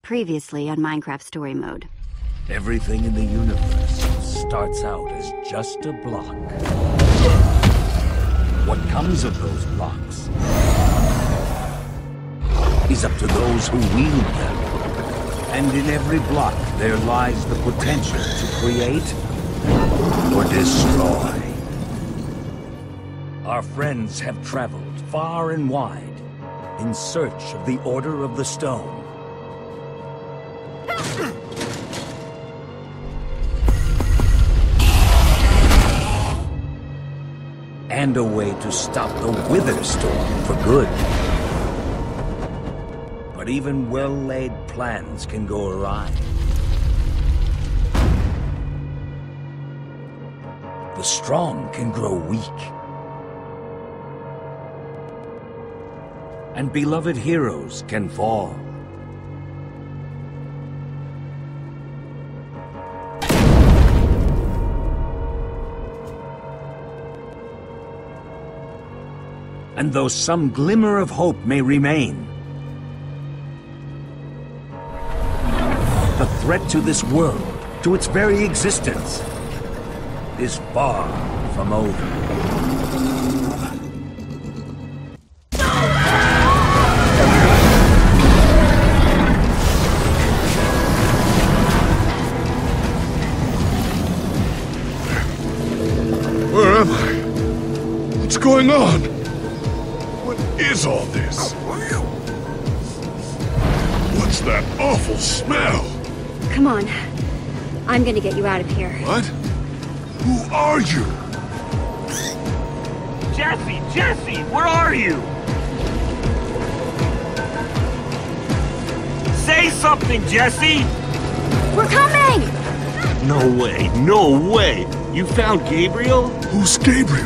Previously on Minecraft Story Mode. Everything in the universe starts out as just a block. What comes of those blocks is up to those who wield them. And in every block there lies the potential to create or destroy. Our friends have traveled far and wide in search of the Order of the Stone. And a way to stop the Wither Storm for good. But even well-laid plans can go awry. The strong can grow weak. And beloved heroes can fall. And though some glimmer of hope may remain, the threat to this world, to its very existence, is far from over. Where am I? What's going on? What is all this? What's that awful smell? Come on. I'm gonna get you out of here. What? Who are you? Jesse, where are you? Say something, Jesse! We're coming! No way! You found Gabriel? Who's Gabriel?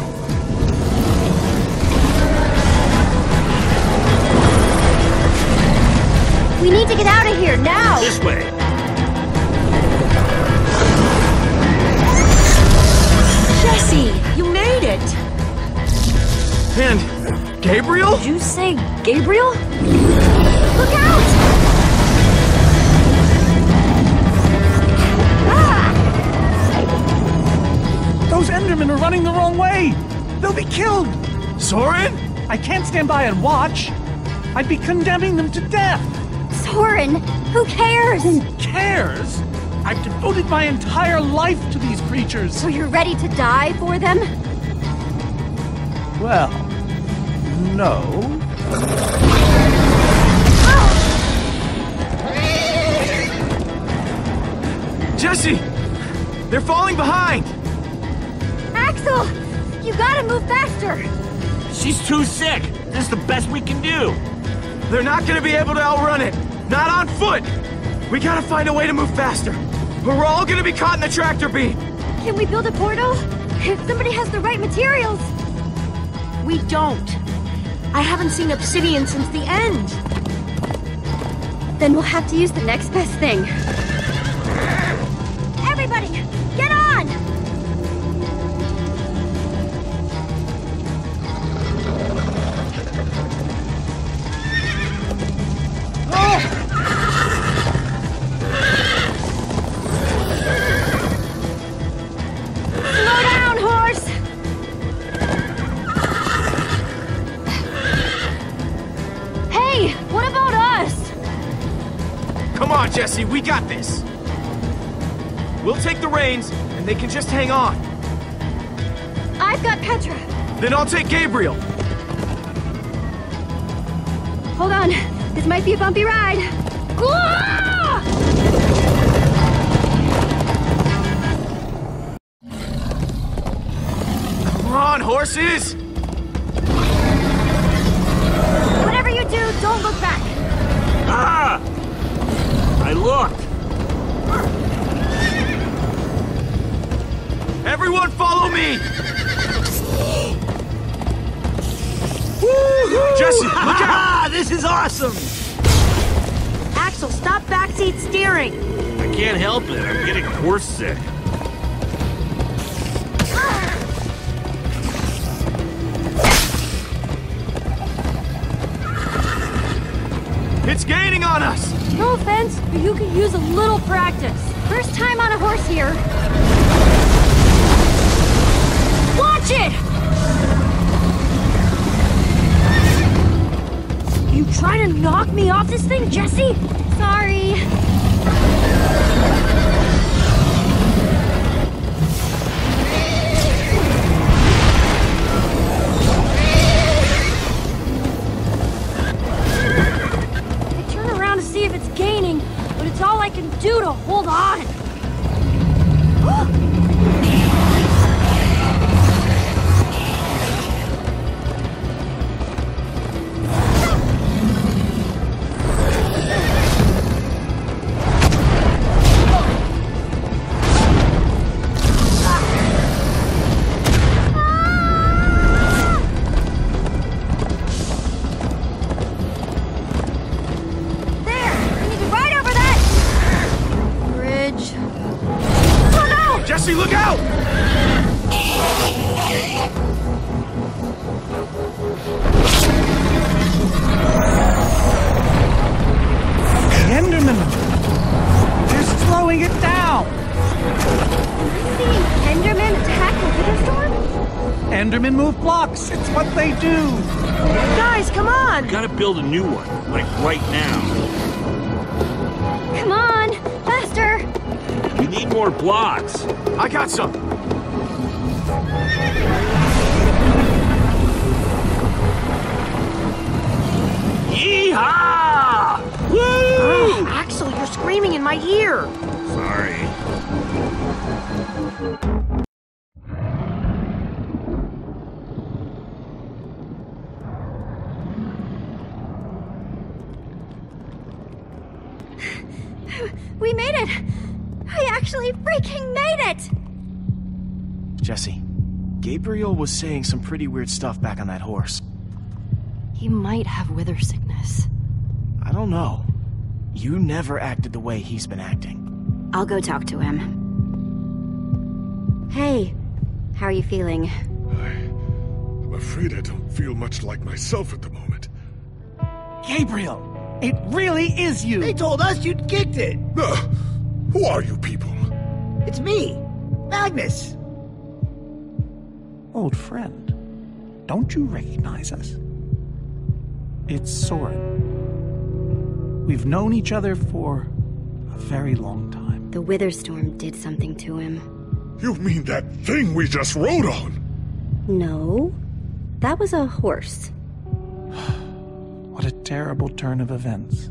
We need to get out of here now! This way! Jesse, you made it! And Gabriel? Did you say Gabriel? Look out! Those Endermen are running the wrong way! They'll be killed! Soren? I can't stand by and watch. I'd be condemning them to death. Soren, who cares? Who cares? I've devoted my entire life to these creatures. So you're ready to die for them? Well, no. Jesse! They're falling behind! Axel! You gotta move faster! She's too sick! This is the best we can do! They're not gonna be able to outrun it! Not on foot! We gotta find a way to move faster! Or we're all gonna be caught in the tractor beam! Can we build a portal? If somebody has the right materials! We don't. I haven't seen obsidian since the end. Then we'll have to use the next best thing. Everybody, get on! Slow down, horse! Hey, what about us? Come on, Jesse, we got this! We'll take the reins, and they can just hang on. I've got Petra. Then I'll take Gabriel. Hold on, this might be a bumpy ride. Ah! Come on, horses! Whatever you do, don't look back. Ah! I looked. Everyone follow me! Jesse, look out! This is awesome! Axel, stop backseat steering! I can't help it. I'm getting horse sick. It's gaining on us! No offense, but you could use a little practice. First time on a horse here. Watch it! You trying to knock me off this thing, Jesse? Sorry. I turn around to see if it's gaining, but it's all I can do to hold on. Jesse, look out! Enderman! They're slowing it down! Seeing Enderman attack the Witherstorm? Endermen move blocks. It's what they do. Guys, come on! Gotta build a new one, like right now. Come on, faster! We need more blocks. I got some. Yeehaw! Woo! Axel, you're screaming in my ear. Sorry. We made it! I actually freaking made it! Jesse, Gabriel was saying some pretty weird stuff back on that horse. He might have wither sickness. I don't know. You never acted the way he's been acting. I'll go talk to him. Hey, how are you feeling? I'm afraid I don't feel much like myself at the moment. Gabriel, it really is you. They told us you'd kicked it. Who are you people? It's me, Magnus. Old friend, don't you recognize us? It's Soren. We've known each other for a very long time. The Witherstorm did something to him. You mean that thing we just rode on? No, that was a horse. What a terrible turn of events.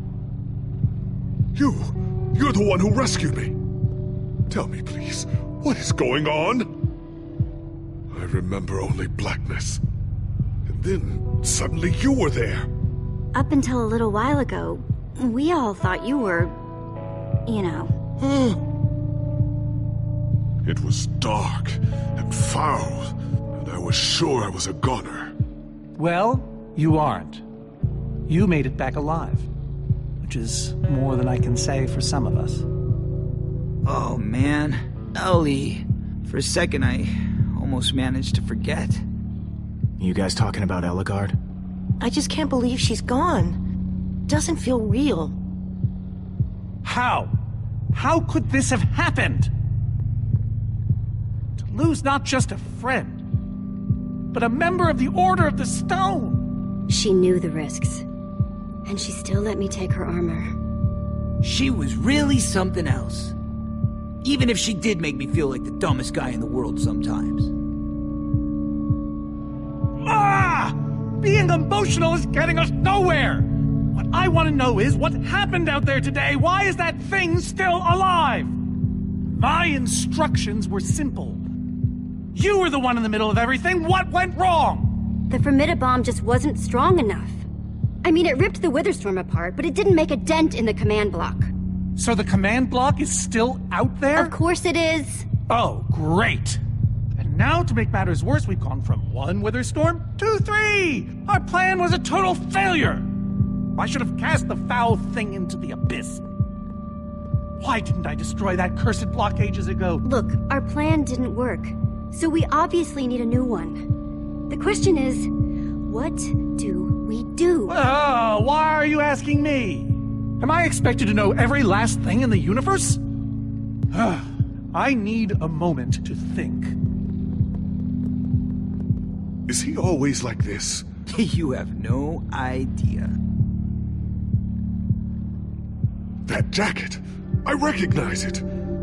You're the one who rescued me. Tell me, please, what is going on? I remember only blackness. And then, suddenly you were there. Up until a little while ago, we all thought you were, you know. It was dark and foul, and I was sure I was a goner. Well, you aren't. You made it back alive, which is more than I can say for some of us. Oh, man. Ellie. For a second, I almost managed to forget. You guys talking about Ellegaard? I just can't believe she's gone. Doesn't feel real. How? How could this have happened? To lose not just a friend, but a member of the Order of the Stone. She knew the risks, and she still let me take her armor. She was really something else. Even if she did make me feel like the dumbest guy in the world sometimes. Ah! Being emotional is getting us nowhere! What I want to know is what happened out there today? Why is that thing still alive? My instructions were simple. You were the one in the middle of everything. What went wrong? The Formidabomb just wasn't strong enough. I mean, it ripped the Witherstorm apart, but it didn't make a dent in the command block. So the command block is still out there? Of course it is. Oh, great. And now, to make matters worse, we've gone from 1 Witherstorm to 3! Our plan was a total failure! I should have cast the foul thing into the abyss. Why didn't I destroy that cursed block ages ago? Look, our plan didn't work, so we obviously need a new one. The question is, what do We do. Oh, why are you asking me? Am I expected to know every last thing in the universe? I need a moment to think. Is he always like this? You have no idea. That jacket! I recognize it!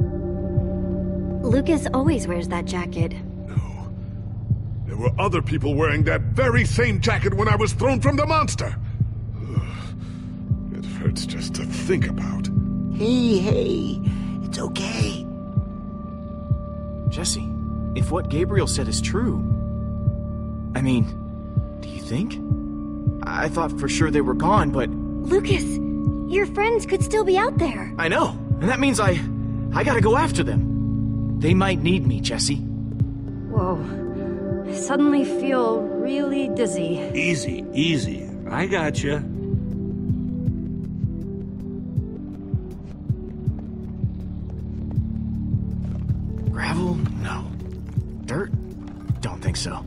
Lucas always wears that jacket. No. There were other people wearing that very same jacket when I was thrown from the monster! Ugh. It hurts just to think about. Hey, it's okay. Jesse, if what Gabriel said is true... I mean, do you think? I thought for sure they were gone, but... Lucas, your friends could still be out there. I know, and that means I gotta go after them. They might need me, Jesse. Whoa. I suddenly feel really dizzy. Easy, easy. I gotcha. Gravel? No. Dirt? Don't think so.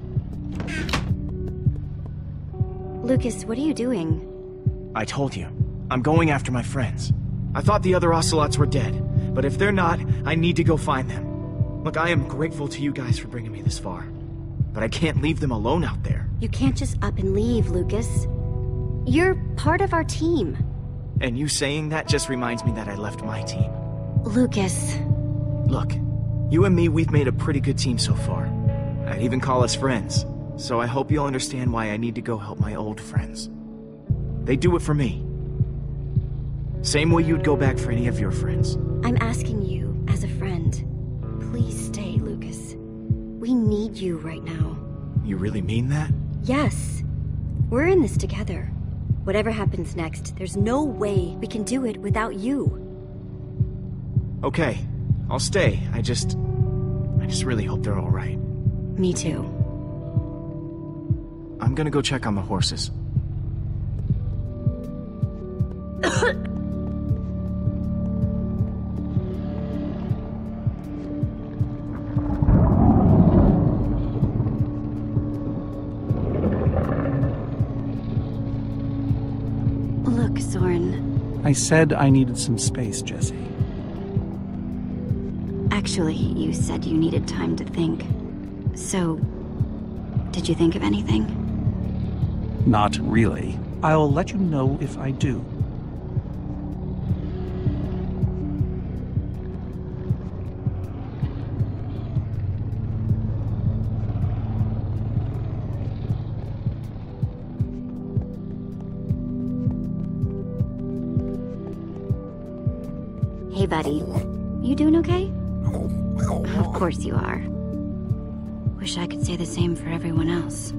Lucas, what are you doing? I told you. I'm going after my friends. I thought the other Ocelots were dead, but if they're not, I need to go find them. Look, I am grateful to you guys for bringing me this far, but I can't leave them alone out there. You can't just up and leave, Lucas. You're part of our team. And you saying that just reminds me that I left my team. Lucas. Look, you and me, we've made a pretty good team so far. I'd even call us friends, so I hope you'll understand why I need to go help my old friends. They do it for me. Same way you'd go back for any of your friends. I'm asking you, as a friend, please stay, Lucas. We need you right now. You really mean that? Yes. We're in this together. Whatever happens next, there's no way we can do it without you. Okay, I'll stay. I just really hope they're all right. Me too. I'm gonna go check on the horses. Look, Soren. I said I needed some space, Jesse. Actually, you said you needed time to think. So, did you think of anything? Not really. I'll let you know if I do. Hey, buddy. You doing okay? Of course you are. Wish I could say the same for everyone else.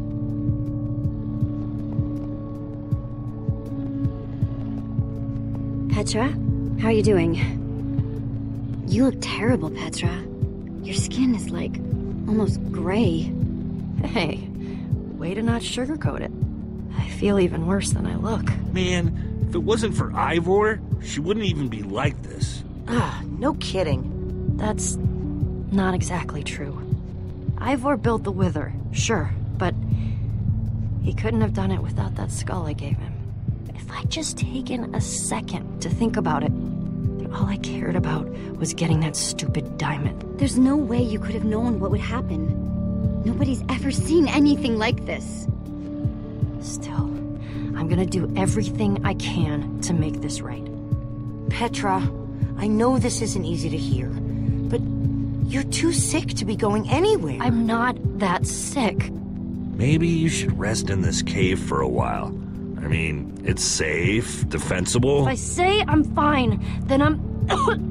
Petra, how are you doing? You look terrible, Petra. Your skin is like almost gray. Hey, way to not sugarcoat it. I feel even worse than I look. Man, if it wasn't for Ivor, she wouldn't even be like this. No kidding. That's not exactly true. Ivor built the Wither, sure, but he couldn't have done it without that skull I gave him. If I'd just taken a second to think about it, then all I cared about was getting that stupid diamond. There's no way you could have known what would happen. Nobody's ever seen anything like this. Still, I'm gonna do everything I can to make this right. Petra, I know this isn't easy to hear, but you're too sick to be going anywhere. I'm not that sick. Maybe you should rest in this cave for a while. I mean, it's safe, defensible. If I say I'm fine, then I'm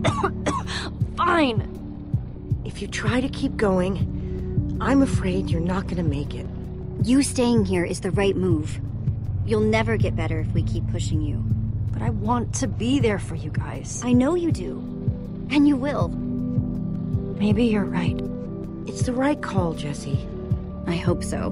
fine. If you try to keep going, I'm afraid you're not gonna make it. You staying here is the right move. You'll never get better if we keep pushing you. But I want to be there for you guys. I know you do. And you will. Maybe you're right. It's the right call, Jesse. I hope so.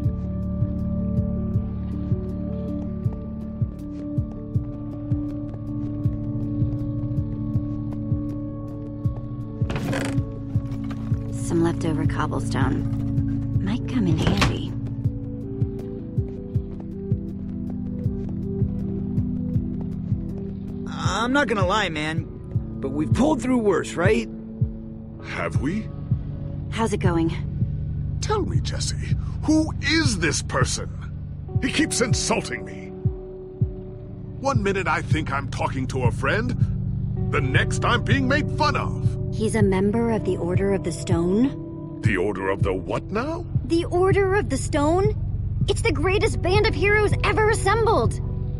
Some leftover cobblestone. Might come in handy. I'm not gonna lie, man, but we've pulled through worse, right? Have we? How's it going? Tell me, Jesse, who is this person? He keeps insulting me. One minute I think I'm talking to a friend, the next I'm being made fun of. He's a member of the Order of the Stone? The Order of the what now? The Order of the Stone? It's the greatest band of heroes ever assembled!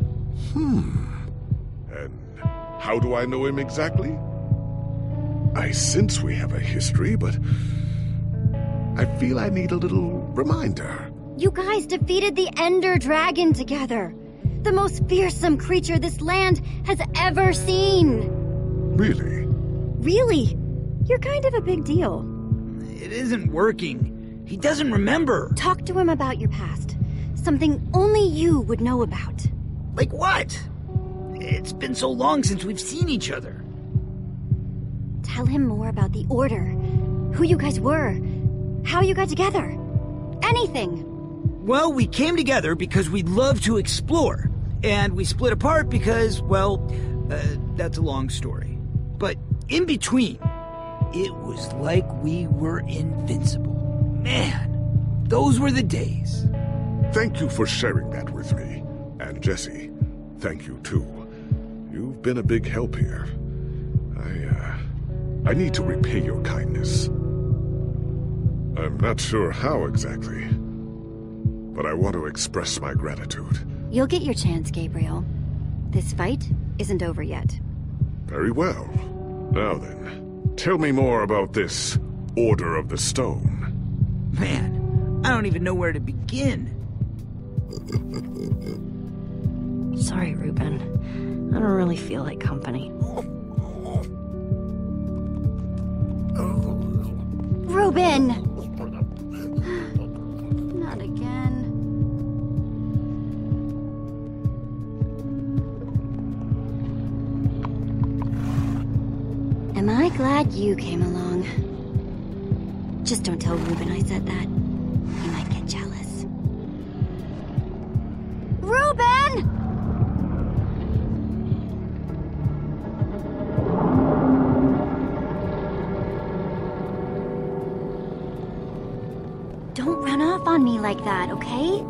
And how do I know him exactly? I sense we have a history, but I feel I need a little reminder. You guys defeated the Ender Dragon together! The most fearsome creature this land has ever seen! Really? Really? You're kind of a big deal. It isn't working. He doesn't remember. Talk to him about your past. Something only you would know about. Like what? It's been so long since we've seen each other. Tell him more about the Order. Who you guys were. How you got together. Anything. Well, we came together because we love to explore. And we split apart because, well, that's a long story. But in between, it was like we were invincible. Man, those were the days. Thank you for sharing that with me. And Jesse, thank you too. You've been a big help here. I need to repay your kindness. I'm not sure how exactly, but I want to express my gratitude. You'll get your chance, Gabriel. This fight isn't over yet. Very well. Now then, tell me more about this Order of the Stone. Man, I don't even know where to begin. Sorry, Reuben. I don't really feel like company. Reuben! Not again. Am I glad you came along? Just don't tell Reuben I said that. He might get jealous. Reuben! Don't run off on me like that, okay?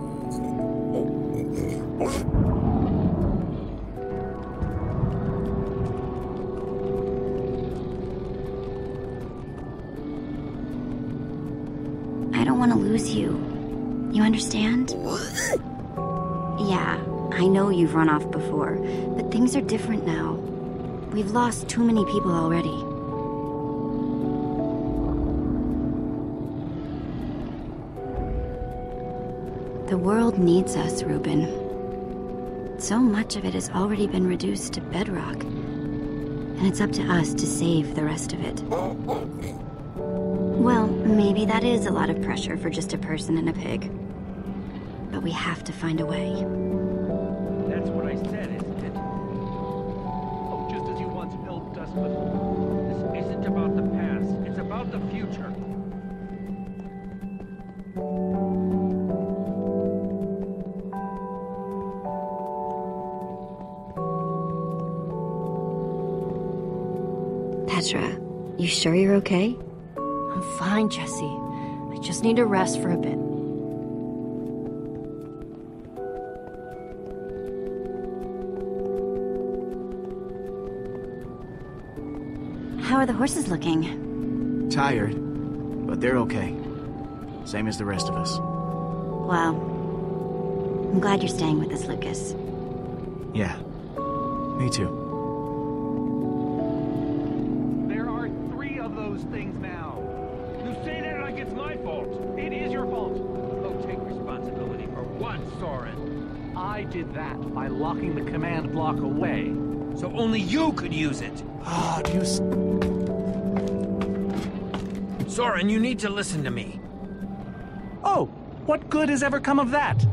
I don't want to lose you. You understand? Yeah, I know you've run off before, but things are different now. We've lost too many people already. The world needs us, Reuben. So much of it has already been reduced to bedrock, and it's up to us to save the rest of it. Well, maybe that is a lot of pressure for just a person and a pig. But we have to find a way. That's what I said, isn't it? Oh, just as you once helped us before. This isn't about the past, it's about the future. Petra, you sure you're okay? I'm fine, Jesse. I just need to rest for a bit. How are the horses looking? Tired, but they're okay. Same as the rest of us. Well, I'm glad you're staying with us, Lucas. Yeah, me too. There are 3 of those things now. You say that like it's my fault. It is your fault. Oh, take responsibility for what, Soren? I did that by locking the command block away. So only you could use it. Ah, Soren, you need to listen to me. Oh, what good has ever come of that?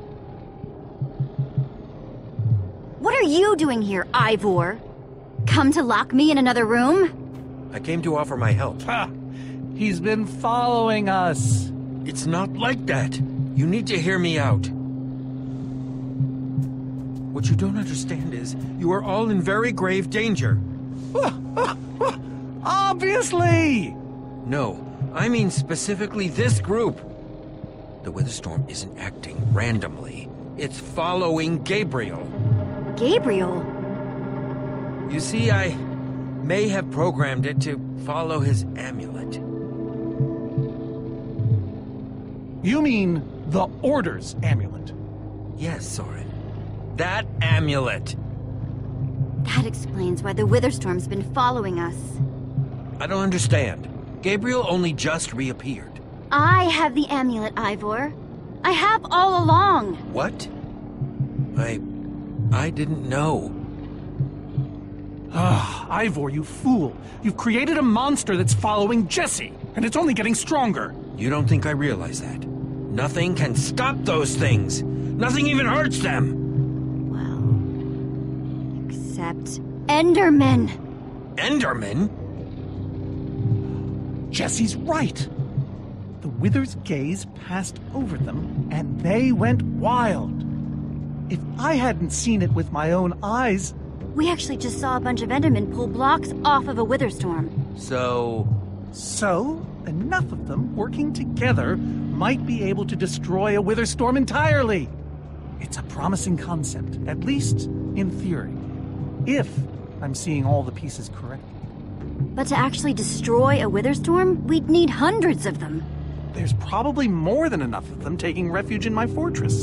What are you doing here, Ivor? Come to lock me in another room? I came to offer my help. Ha! He's been following us. It's not like that. You need to hear me out. What you don't understand is, you are all in very grave danger. Obviously! No, I mean specifically this group. The Witherstorm isn't acting randomly. It's following Gabriel. Gabriel? You see, I may have programmed it to follow his amulet. You mean the Order's amulet? Yes, Soren. That amulet. That explains why the Witherstorm's been following us. I don't understand. Gabriel only just reappeared. I have the amulet, Ivor. I have all along. What? I didn't know. Ah, Ivor, you fool. You've created a monster that's following Jesse, and it's only getting stronger. You don't think I realize that? Nothing can stop those things. Nothing even hurts them. Well, except Endermen. Endermen? Jesse's right. The Wither's gaze passed over them, and they went wild. If I hadn't seen it with my own eyes... We actually just saw a bunch of Endermen pull blocks off of a Witherstorm. So, enough of them working together might be able to destroy a Witherstorm entirely. It's a promising concept, at least in theory. If I'm seeing all the pieces correctly. But to actually destroy a Witherstorm, we'd need hundreds of them. There's probably more than enough of them taking refuge in my fortress.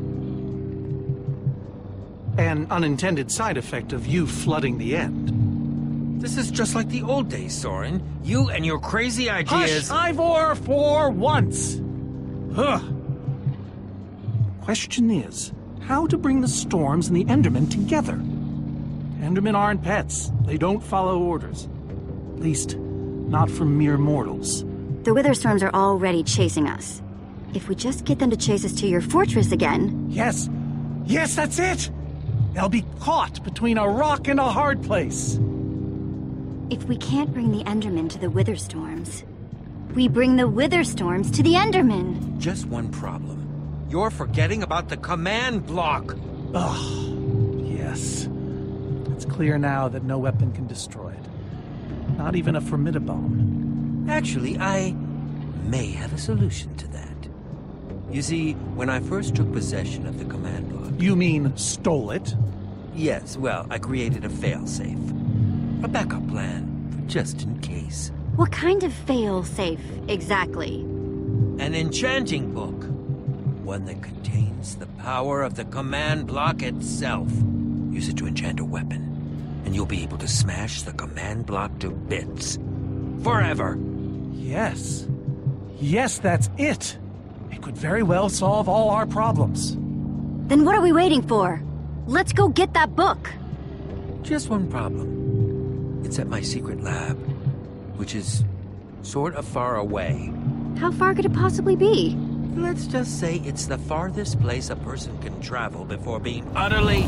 An unintended side effect of you flooding the end. This is just like the old days, Soren. You and your crazy ideas... Hush, Ivor, for once! Ugh. Question is, how to bring the Storms and the Endermen together? Endermen aren't pets. They don't follow orders. At least, not from mere mortals. The Witherstorms are already chasing us. If we just get them to chase us to your fortress again... Yes! Yes, that's it! They'll be caught between a rock and a hard place. If we can't bring the Endermen to the Witherstorms, we bring the Witherstorms to the Endermen. Just one problem. You're forgetting about the command block. Ugh, yes. It's clear now that no weapon can destroy it. Not even a Formidabone. Actually, I may have a solution to that. You see, when I first took possession of the command block... You mean stole it? Yes, well, I created a failsafe. A backup plan, for just in case. What kind of fail-safe, exactly? An enchanting book. One that contains the power of the command block itself. Use it to enchant a weapon, and you'll be able to smash the command block to bits. Forever. Yes. Yes, that's it. It could very well solve all our problems. Then what are we waiting for? Let's go get that book. Just one problem. It's at my secret lab, which is sort of far away. How far could it possibly be? Let's just say it's the farthest place a person can travel before being utterly...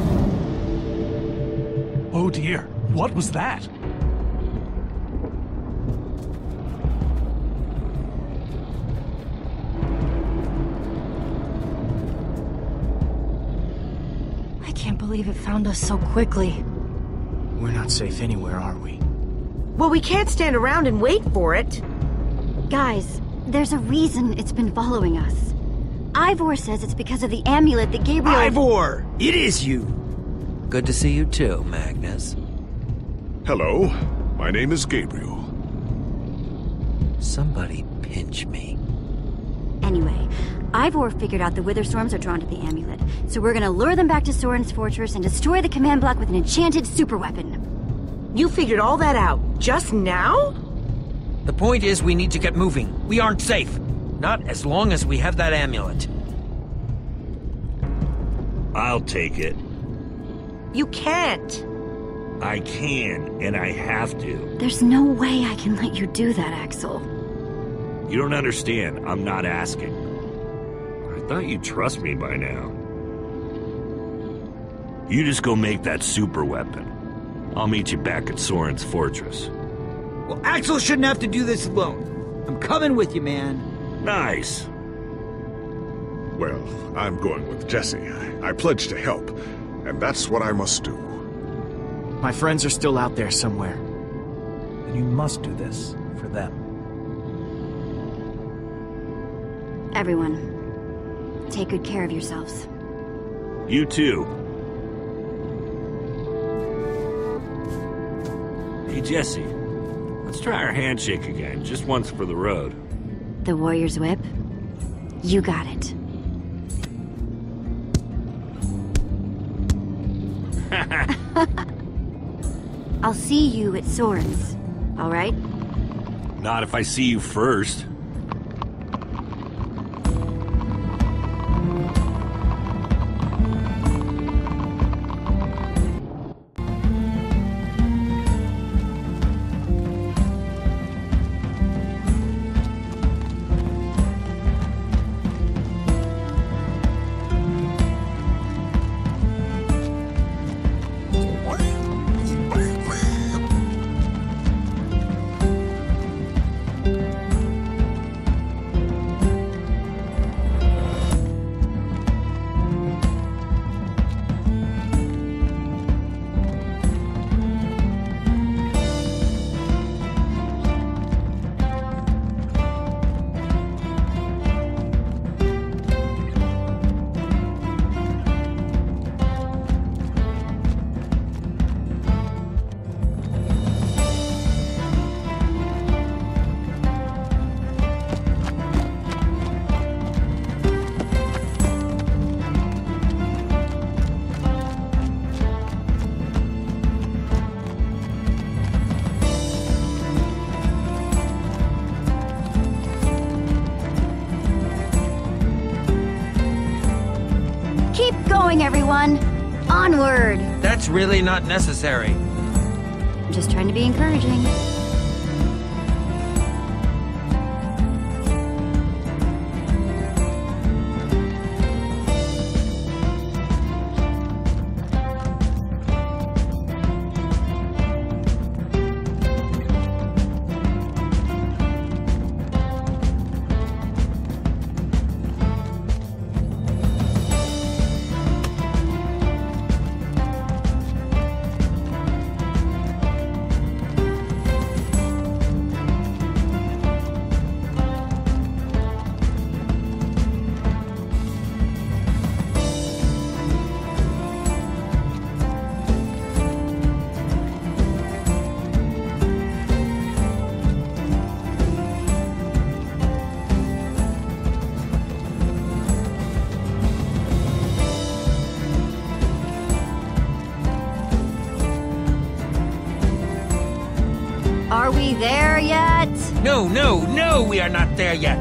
Oh dear, what was that? I can't believe it found us so quickly. We're not safe anywhere, are we? Well, we can't stand around and wait for it. Guys, there's a reason it's been following us. Ivor says it's because of the amulet that Gabriel... Ivor! It is you! Good to see you too, Magnus. Hello, my name is Gabriel. Somebody pinch me. Anyway, Ivor figured out the Witherstorms are drawn to the amulet, so we're gonna lure them back to Soren's fortress and destroy the command block with an enchanted superweapon. You figured all that out just now? The point is we need to get moving. We aren't safe. Not as long as we have that amulet. I'll take it. You can't. I can, and I have to. There's no way I can let you do that, Axel. You don't understand. I'm not asking. I thought you'd trust me by now. You just go make that super weapon. I'll meet you back at Soren's fortress. Well, Axel shouldn't have to do this alone. I'm coming with you, man. Nice. Well, I'm going with Jesse. I pledge to help. and that's what I must do. My friends are still out there somewhere. And you must do this for them. Everyone, take good care of yourselves. You too. Hey, Jesse. Let's try our handshake again, just once for the road. The Warrior's Whip? You got it. I'll see you at Soren's, all right? Not if I see you first. Everyone, onward! That's really not necessary. I'm just trying to be encouraging. Are we there yet? No, we are not there yet.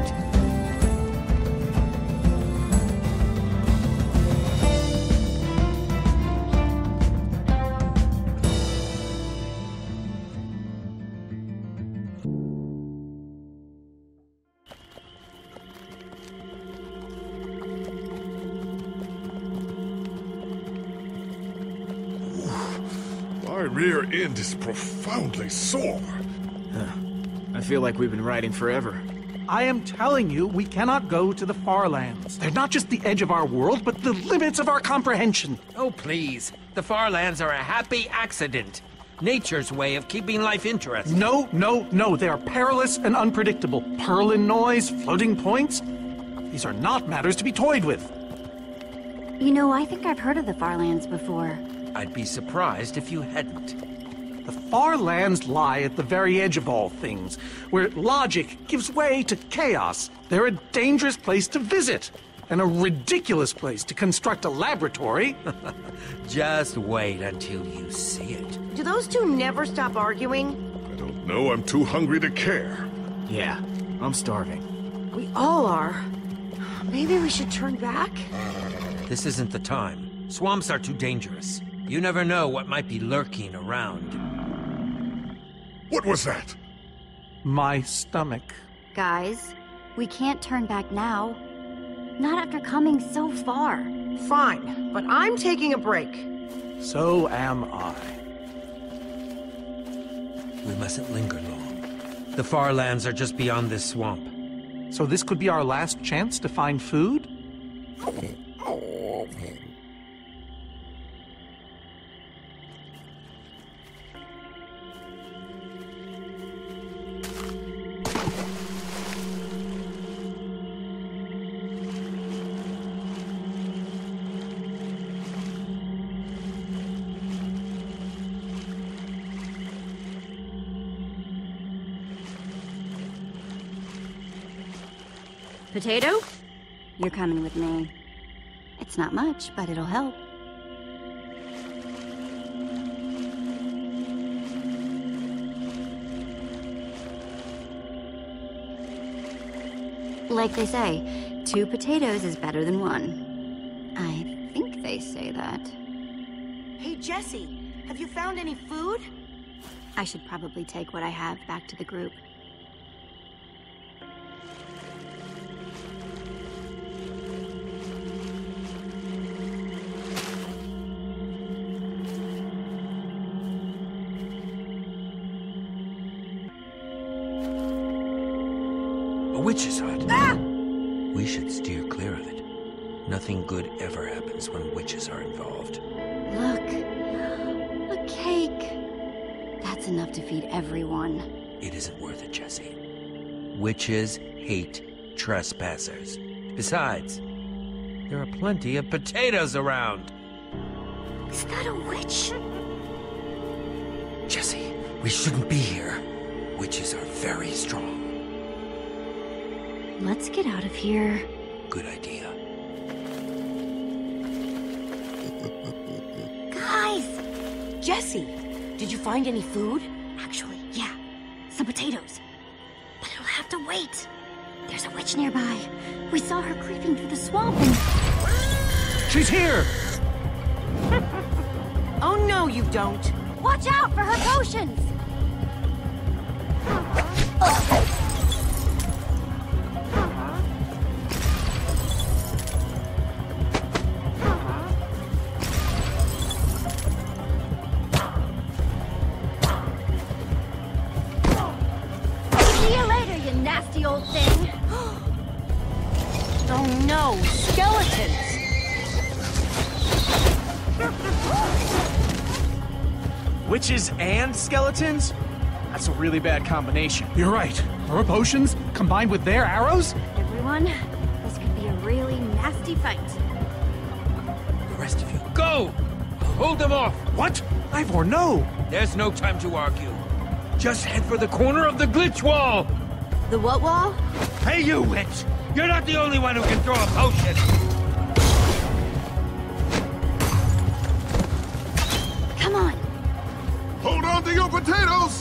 My rear end is profoundly sore. I feel like we've been riding forever. I am telling you, we cannot go to the Far Lands. They're not just the edge of our world, but the limits of our comprehension. Oh, please. The Far Lands are a happy accident. Nature's way of keeping life interesting. No. They are perilous and unpredictable. Purlin noise, floating points. These are not matters to be toyed with. You know, I think I've heard of the Farlands before. I'd be surprised if you hadn't. The Far Lands lie at the very edge of all things, where logic gives way to chaos. They're a dangerous place to visit, and a ridiculous place to construct a laboratory. Just wait until you see it. Do those two never stop arguing? I don't know, I'm too hungry to care. Yeah, I'm starving. We all are. Maybe we should turn back? This isn't the time. Swamps are too dangerous. You never know what might be lurking around. What was that? My stomach. Guys, we can't turn back now. Not after coming so far. Fine, but I'm taking a break. So am I. We mustn't linger long. The Far Lands are just beyond this swamp. So this could be our last chance to find food? potato? You're coming with me. It's not much, but it'll help. Like they say, 2 potatoes is better than 1. I think they say that. Hey, Jesse, have you found any food? I should probably take what I have back to the group. A witch's hut. Ah! We should steer clear of it. Nothing good ever happens when witches are involved. Look, a cake. That's enough to feed everyone. It isn't worth it, Jesse. Witches hate trespassers. Besides, there are plenty of potatoes around. Is that a witch? Jesse, we shouldn't be here. Witches are very strong. Let's get out of here. Good idea. Guys! Jesse, did you find any food? Actually, yeah. Some potatoes. But it'll have to wait. There's a witch nearby. We saw her creeping through the swamp and... She's here! Oh, no, you don't. Watch out for her potions! See you later, you nasty old thing! Oh, no, skeletons! Witches and skeletons? That's a really bad combination. You're right. Her potions combined with their arrows? Everyone, this could be a really nasty fight. The rest of you, go! I'll hold them off. What? Ivor, no! There's no time to argue. Just head for the corner of the glitch wall! The what wall? Hey, you witch! You're not the only one who can throw a potion! Come on! Hold on to your potatoes!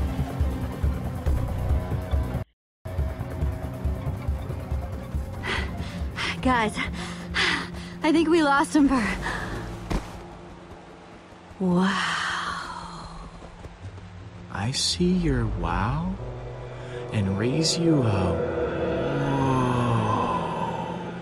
Guys, I think we lost him for... Wow. I see your wow and raise you a whoa.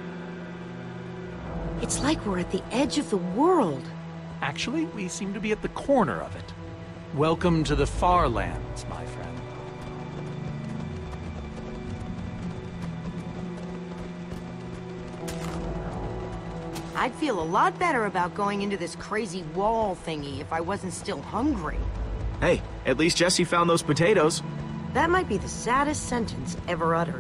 It's like we're at the edge of the world. Actually, we seem to be at the corner of it. Welcome to the Far Lands, my friend. I'd feel a lot better about going into this crazy wall thingy if I wasn't still hungry. Hey, at least Jesse found those potatoes. That might be the saddest sentence ever uttered.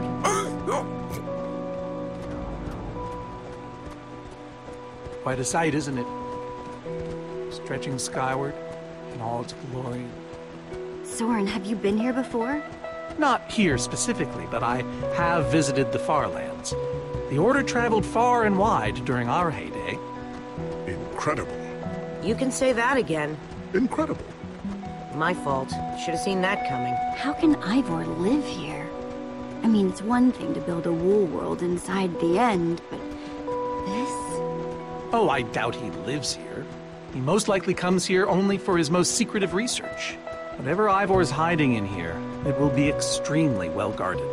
Quite a sight, isn't it? Stretching skyward in all its glory. Soren, have you been here before? Not here specifically, but I have visited the Far Lands. The Order traveled far and wide during our heyday. Incredible. You can say that again. Incredible. My fault. Should have seen that coming. How can Ivor live here? I mean, it's one thing to build a wool world inside the end, but this? Oh, I doubt he lives here. He most likely comes here only for his most secretive research. Whatever Ivor's hiding in here, it will be extremely well guarded.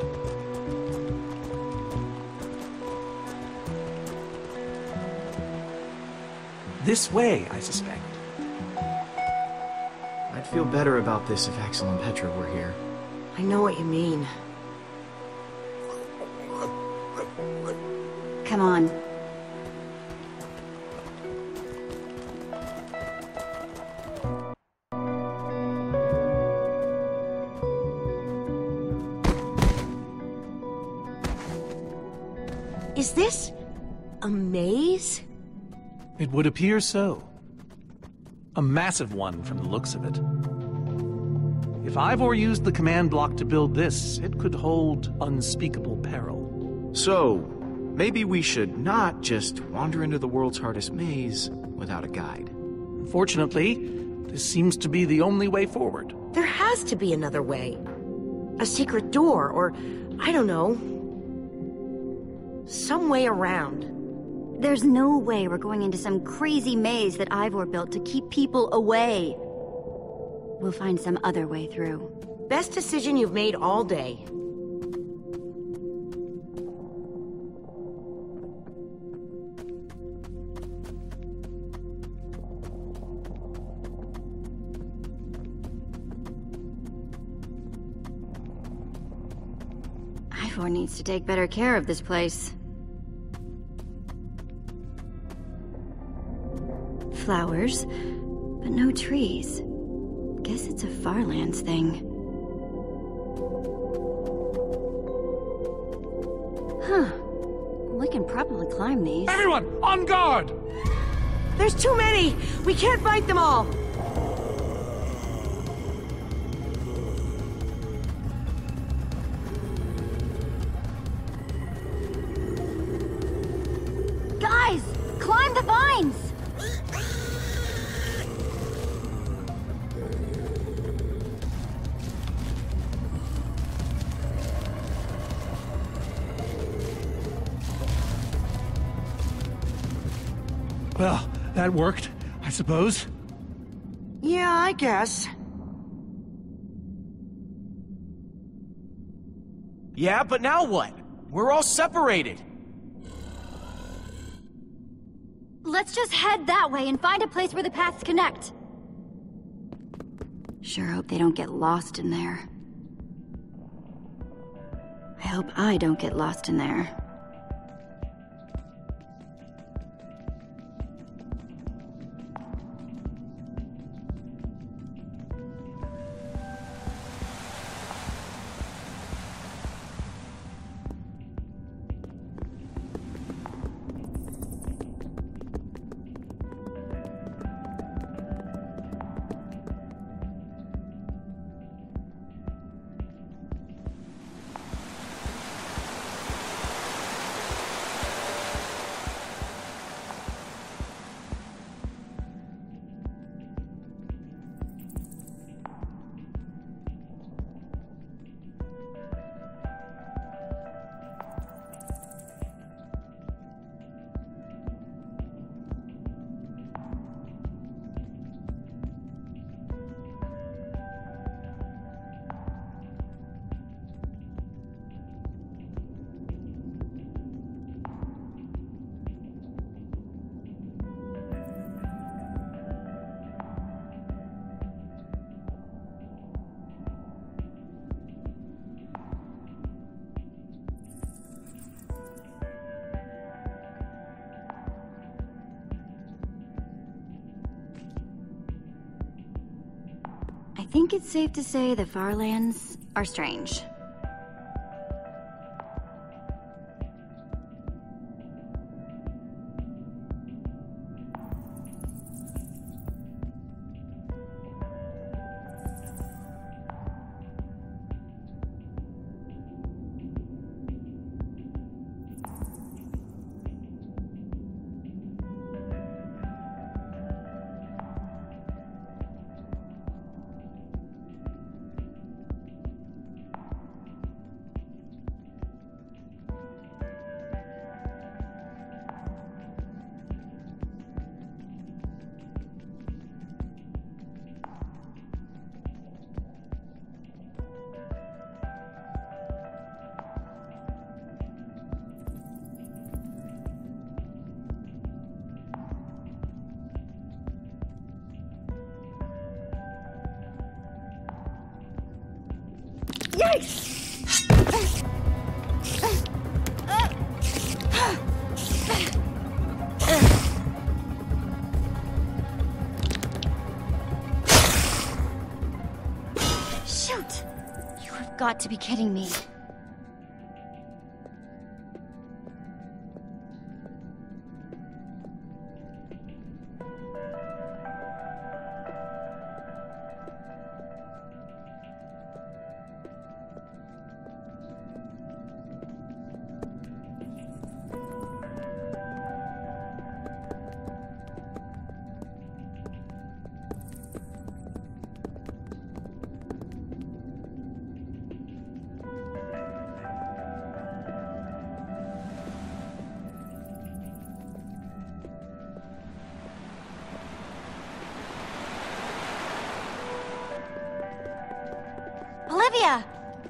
This way, I suspect. I'd feel better about this if Axel and Petra were here. I know what you mean. Come on. Is this a maze? It would appear so. A massive one from the looks of it. If Ivor used the command block to build this, it could hold unspeakable peril. So, maybe we should not just wander into the world's hardest maze without a guide. Unfortunately, this seems to be the only way forward. There has to be another way. A secret door, or, I don't know, some way around. There's no way we're going into some crazy maze that Ivor built to keep people away. We'll find some other way through. Best decision you've made all day. Ivor needs to take better care of this place. Flowers, but no trees. Guess it's a Farlands thing. Huh. We can probably climb these. Everyone, on guard! There's too many! We can't fight them all! Guys! Climb the vines! Well, that worked, I suppose. Yeah, I guess. Yeah, but now what? We're all separated. Let's just head that way and find a place where the paths connect. Sure hope they don't get lost in there. I hope I don't get lost in there. I think it's safe to say the Farlands are strange. Shoot! You have got to be kidding me. Livia!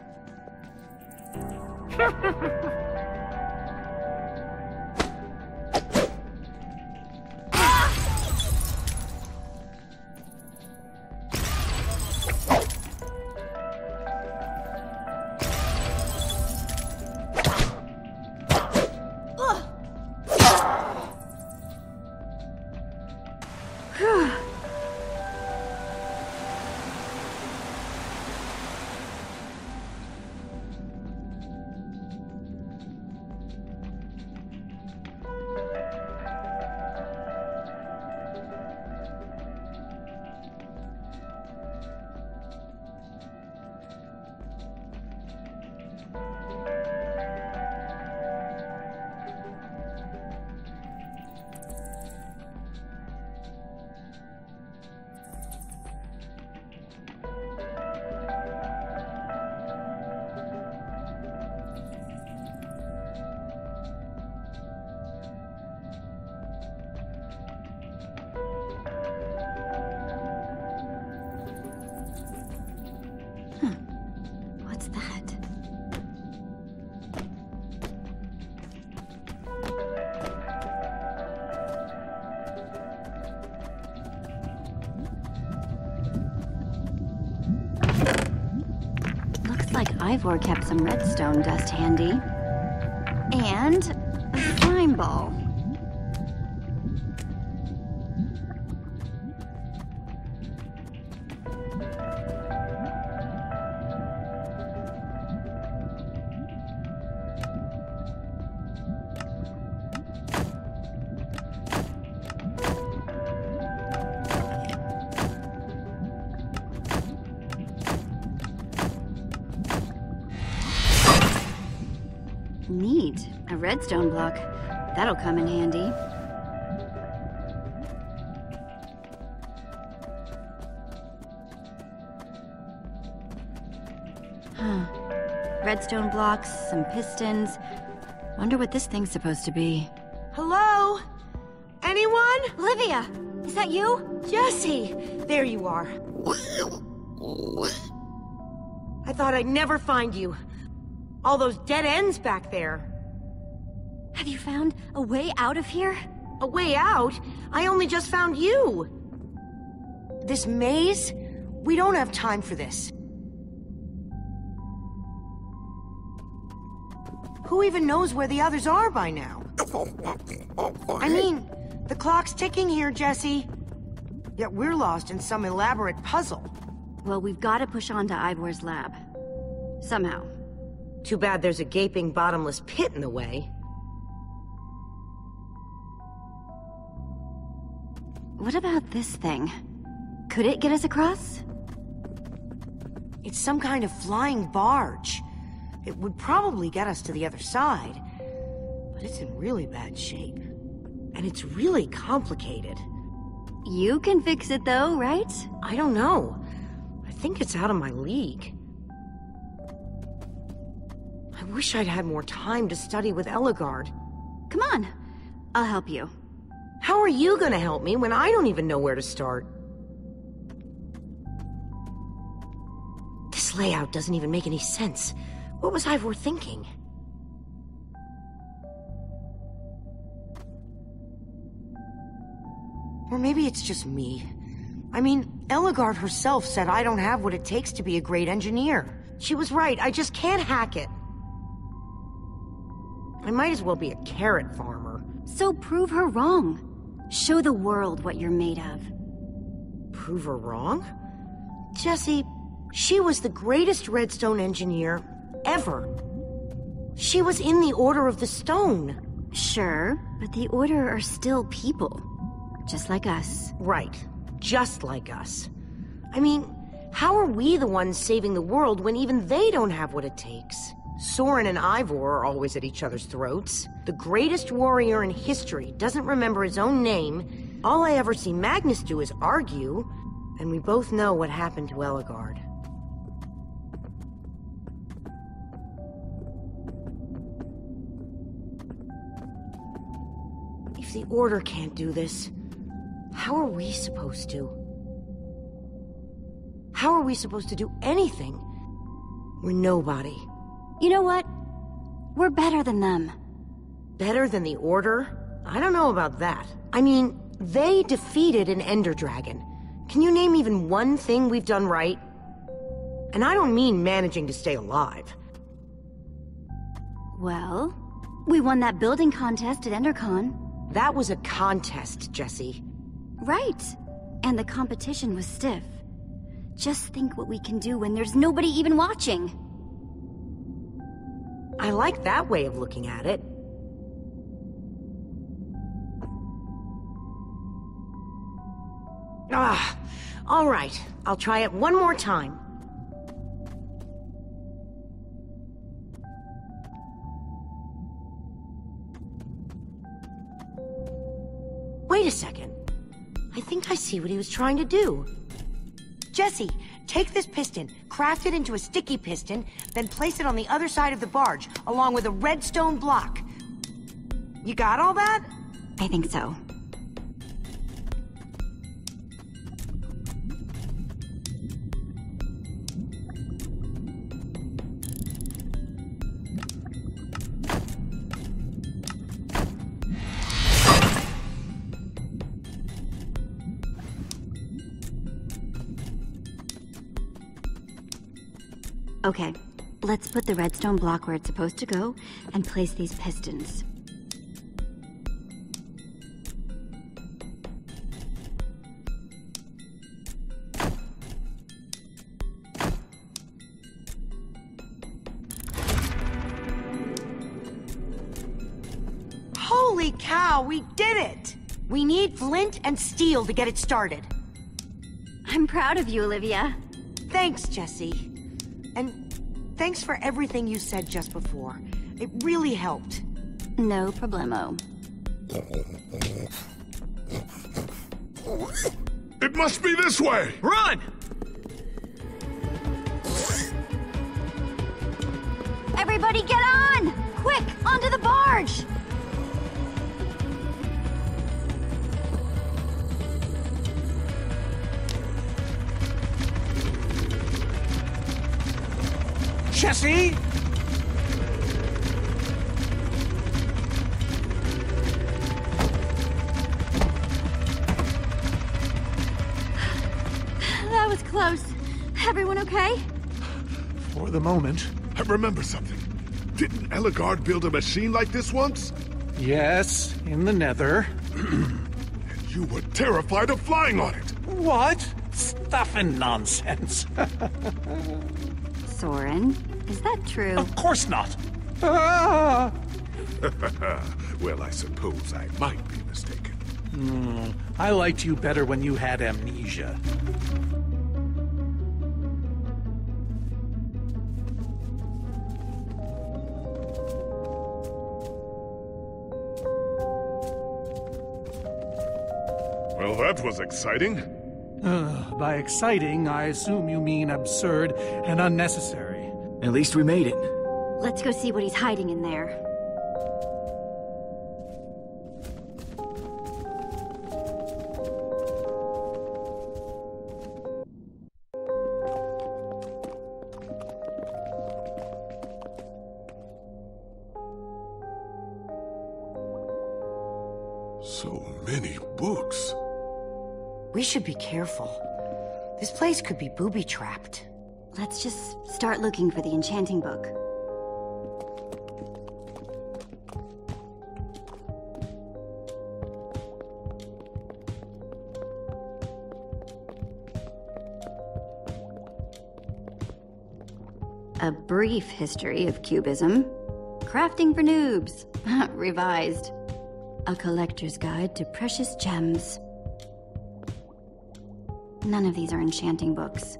What's that? Looks like Ivor kept some redstone dust handy. And a slime ball. Neat. A redstone block. That'll come in handy. Huh. Redstone blocks, some pistons. Wonder what this thing's supposed to be. Hello? Anyone? Livia! Is that you? Jesse! There you are. I thought I'd never find you. All those dead ends back there. Have you found a way out of here? A way out? I only just found you. This maze? We don't have time for this. Who even knows where the others are by now? I mean, the clock's ticking here, Jesse. Yet we're lost in some elaborate puzzle. Well, we've got to push on to Ivor's lab. Somehow. Too bad there's a gaping bottomless pit in the way. What about this thing? Could it get us across? It's some kind of flying barge. It would probably get us to the other side. But it's in really bad shape. And it's really complicated. You can fix it though, right? I don't know. I think it's out of my league. I wish I'd had more time to study with Ellegaard. Come on, I'll help you. How are you gonna help me when I don't even know where to start? This layout doesn't even make any sense. What was Ivor thinking? Or maybe it's just me. I mean, Ellegaard herself said I don't have what it takes to be a great engineer. She was right, I just can't hack it. I might as well be a carrot farmer. So prove her wrong. Show the world what you're made of. Prove her wrong? Jesse, she was the greatest redstone engineer ever. She was in the Order of the Stone. Sure, but the Order are still people. Just like us. Right. Just like us. I mean, how are we the ones saving the world when even they don't have what it takes? Soren and Ivor are always at each other's throats. The greatest warrior in history doesn't remember his own name. All I ever see Magnus do is argue. And we both know what happened to Ellegaard. If the Order can't do this, how are we supposed to? How are we supposed to do anything We're nobody. You know what? We're better than them. Better than the Order? I don't know about that. I mean, they defeated an Ender Dragon. Can you name even one thing we've done right? And I don't mean managing to stay alive. Well, we won that building contest at EnderCon. That was a contest, Jesse. Right. And the competition was stiff. Just think what we can do when there's nobody even watching. I like that way of looking at it. All right. I'll try it one more time. Wait a second. I think I see what he was trying to do. Jesse, take this piston, craft it into a sticky piston, then place it on the other side of the barge, along with a redstone block. You got all that? I think so. Okay, let's put the redstone block where it's supposed to go and place these pistons. Holy cow, we did it! We need flint and steel to get it started. I'm proud of you, Olivia. Thanks, Jesse. And thanks for everything you said just before. It really helped. No problemo. It must be this way! Run! Everybody get on! Quick, onto the barge! Jesse! That was close. Everyone okay? For the moment. I remember something. Didn't Ellegaard build a machine like this once? Yes, in the Nether. And you were terrified of flying on it! What? Stuff and nonsense. Soren, is that true? Of course not. Ah! Well, I suppose I might be mistaken. I liked you better when you had amnesia. Well, that was exciting. By exciting, I assume you mean absurd and unnecessary. At least we made it. Let's go see what he's hiding in there. So many books. We should be careful. This place could be booby-trapped. Let's just start looking for the enchanting book. A brief history of cubism. Crafting for noobs. Revised. A collector's guide to precious gems. None of these are enchanting books.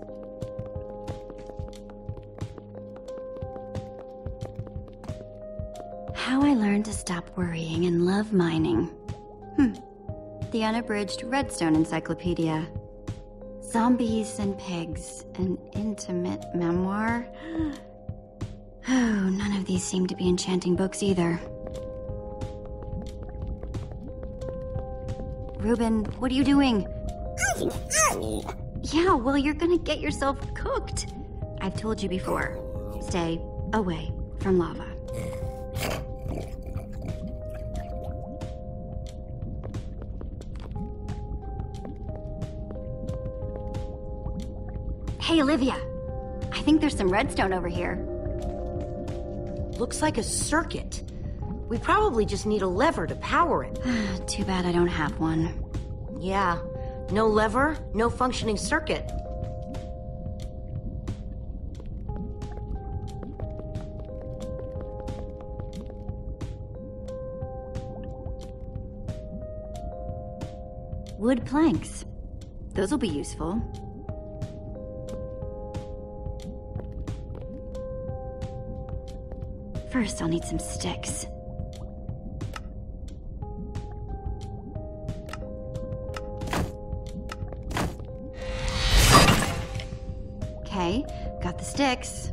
How I learned to stop worrying and love mining. The unabridged Redstone Encyclopedia. Zombies and pigs, an intimate memoir. Oh, none of these seem to be enchanting books either. Reuben, what are you doing? Yeah, well, you're gonna get yourself cooked. I've told you before. Stay away from lava. Hey, Olivia. I think there's some redstone over here. Looks like a circuit. We probably just need a lever to power it. Too bad I don't have one. Yeah, no lever, no functioning circuit. Wood planks. Those will be useful. First, I'll need some sticks. Okay, got the sticks.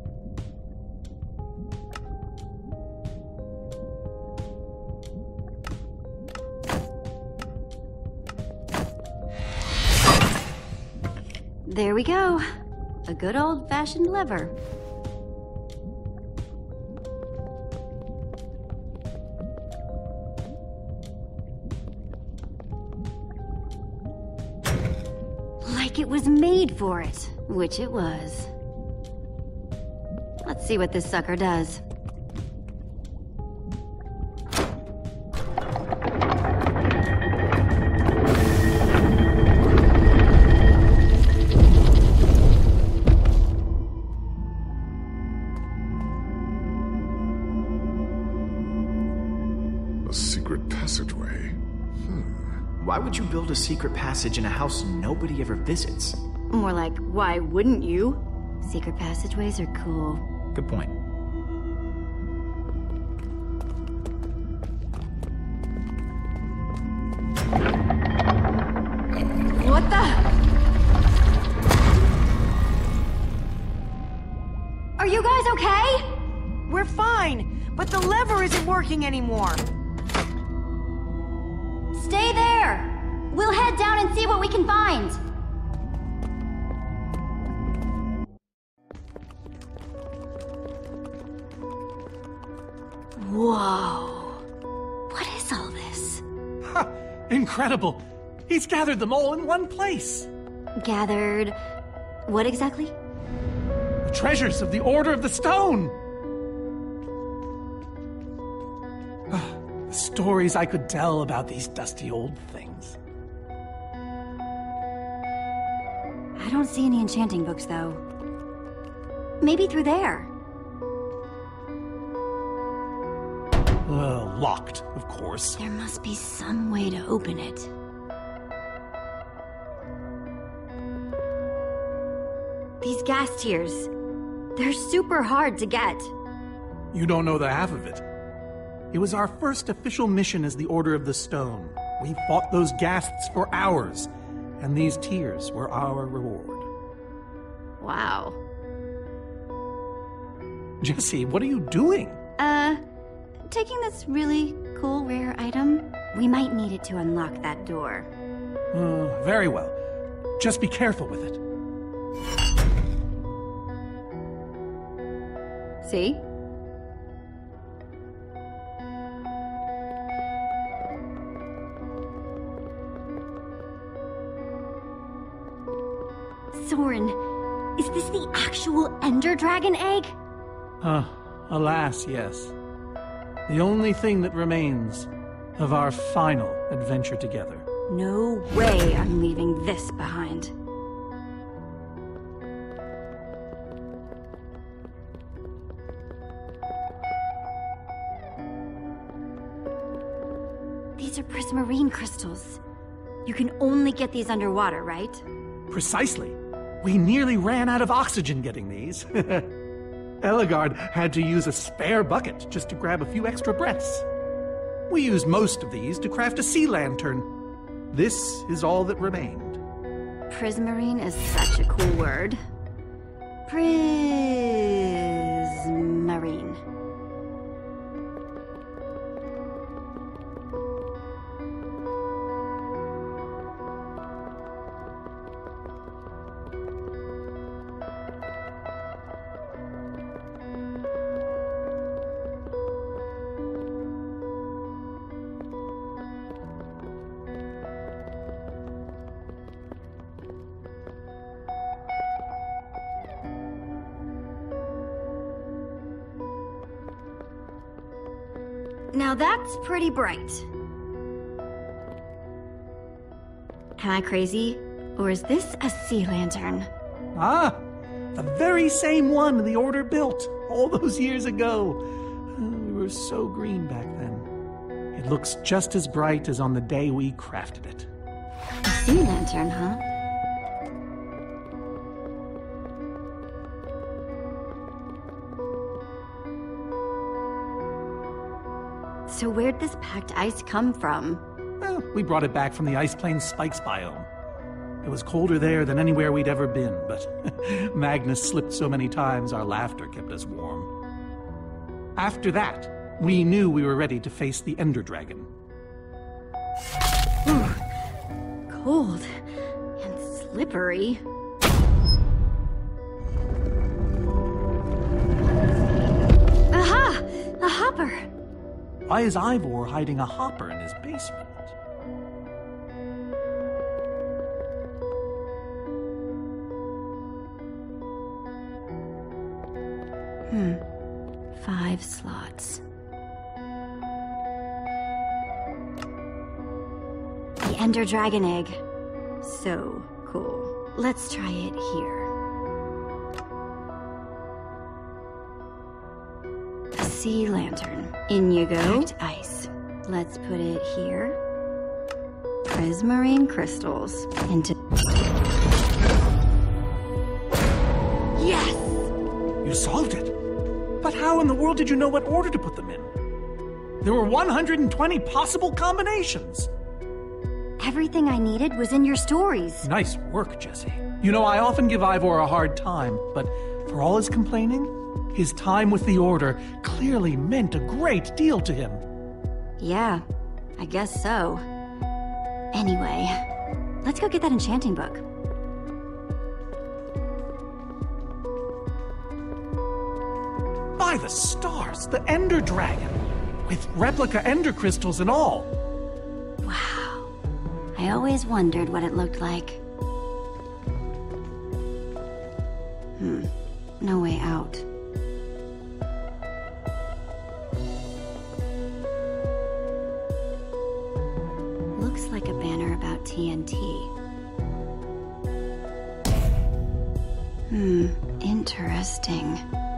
There we go. A good old-fashioned lever. Like it was made for it, which it was. Let's see what this sucker does. A secret passageway. Why would you build a secret passage in a house nobody ever visits? More like, why wouldn't you? Secret passageways are cool. Good point. What the? Are you guys okay? We're fine, but the lever isn't working anymore. Stay there! We'll head down and see what we can find. Whoa. What is all this? Ha! Incredible! He's gathered them all in one place. Gathered... what exactly? The treasures of the Order of the Stone! The stories I could tell about these dusty old things. I don't see any enchanting books, though. Maybe through there. Locked, of course. There must be some way to open it. These gas tiers, they're super hard to get. You don't know the half of it. It was our first official mission as the Order of the Stone. We fought those ghasts for hours, and these tears were our reward. Wow. Jesse, what are you doing? Taking this really cool rare item. We might need it to unlock that door. Very well. Just be careful with it. See? Soren, is this the actual Ender Dragon egg? Alas, yes. The only thing that remains of our final adventure together. No way I'm leaving this behind. These are prismarine crystals. You can only get these underwater, right? Precisely. We nearly ran out of oxygen getting these. Ellegaard had to use a spare bucket just to grab a few extra breaths. We used most of these to craft a sea lantern. This is all that remained. Prismarine is such a cool word. Prismarine. Now that's pretty bright. Am I crazy? Or is this a sea lantern? Ah, the very same one the Order built all those years ago. We were so green back then. It looks just as bright as on the day we crafted it. A sea lantern, huh? So where'd this packed ice come from? Well, we brought it back from the Ice Plains Spikes biome. It was colder there than anywhere we'd ever been, but Magnus slipped so many times our laughter kept us warm. After that, we knew we were ready to face the Ender Dragon. Cold and slippery. Aha! A hopper! Why is Ivor hiding a hopper in his basement? Hmm. 5 slots. The Ender Dragon Egg. So cool. Let's try it here. A sea lantern. In you go. Packed ice. Let's put it here. Prismarine crystals. Into... Yes! You solved it! But how in the world did you know what order to put them in? There were 120 possible combinations! Everything I needed was in your stories. Nice work, Jesse. You know, I often give Ivor a hard time, but for all his complaining, his time with the Order clearly meant a great deal to him. Yeah, I guess so. Anyway, let's go get that enchanting book. By the stars, the Ender Dragon! With replica Ender crystals and all! Wow. I always wondered what it looked like. No way out. Looks like a banner about TNT. Interesting.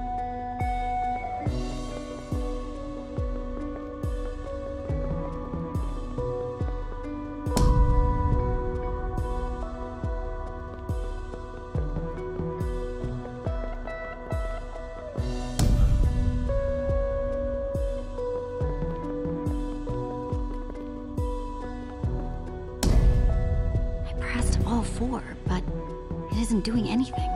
All 4, but it isn't doing anything.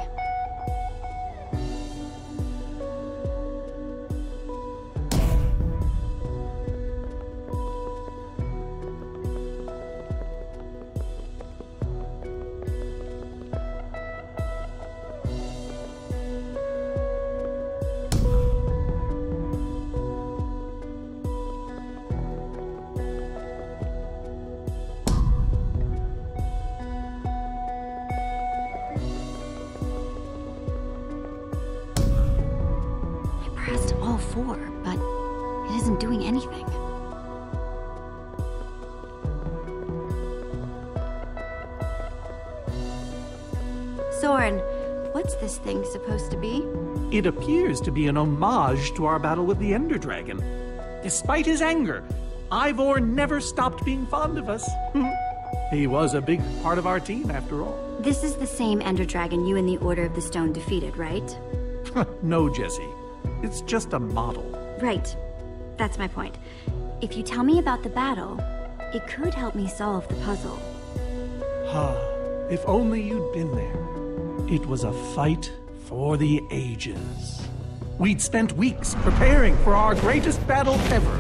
All 4, but it isn't doing anything. Soren, what's this thing supposed to be? It appears to be an homage to our battle with the Ender Dragon. Despite his anger, Ivor never stopped being fond of us. He was a big part of our team, after all. This is the same Ender Dragon you and the Order of the Stone defeated, right? No, Jesse. It's just a model. Right. That's my point. If you tell me about the battle, it could help me solve the puzzle. If only you'd been there. It was a fight for the ages. We'd spent weeks preparing for our greatest battle ever.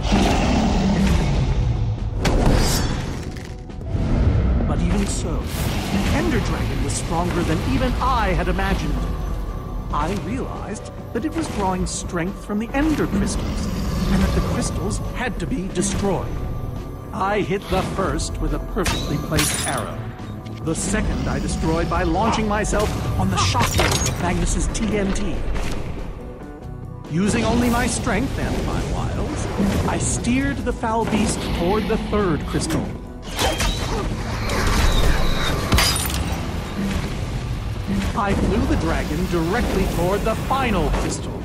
But even so, the Ender Dragon was stronger than even I had imagined. I realized that it was drawing strength from the Ender crystals, and that the crystals had to be destroyed. I hit the first with a perfectly placed arrow. The second I destroyed by launching myself on the shockwave of Magnus's TNT. Using only my strength and my wiles, I steered the foul beast toward the third crystal. I flew the dragon directly toward the final crystal.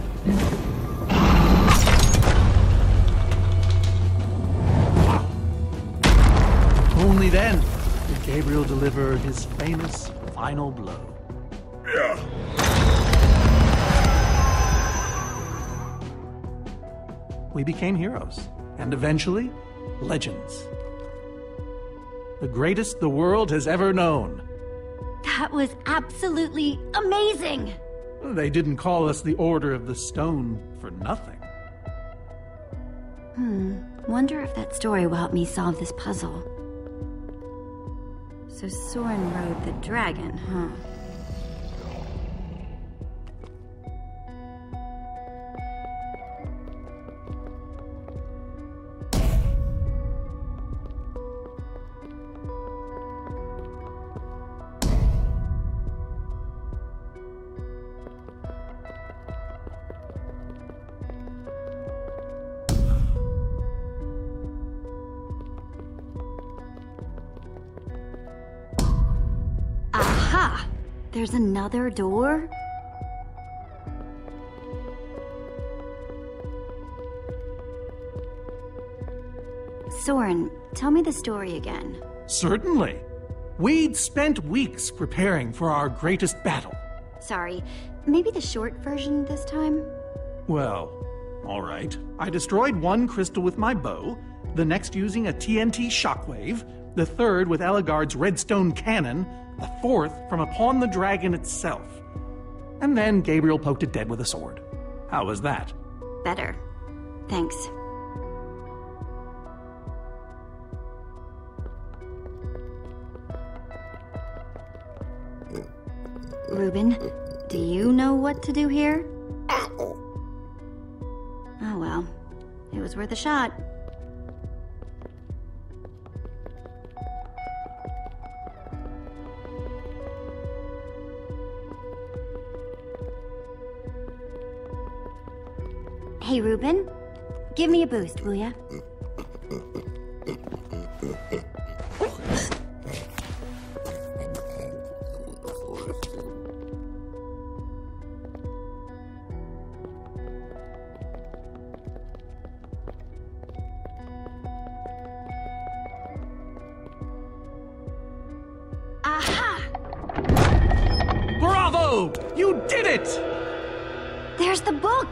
Only then did Gabriel deliver his famous final blow. We became heroes, and eventually, legends. The greatest the world has ever known. That was absolutely amazing! They didn't call us the Order of the Stone for nothing. Wonder if that story will help me solve this puzzle. So Soren rode the dragon, huh? Aha! There's another door? Soren, tell me the story again. Certainly. We'd spent weeks preparing for our greatest battle. Sorry, maybe the short version this time? Well, all right. I destroyed one crystal with my bow, the next using a TNT shockwave, the third with Ellegaard's redstone cannon, the fourth from upon the dragon itself. And then Gabriel poked it dead with a sword. How was that? Better. Thanks. Reuben, do you know what to do here? Oh well, it was worth a shot. Hey, Reuben, give me a boost, will ya? Aha! Bravo! You did it! There's the book!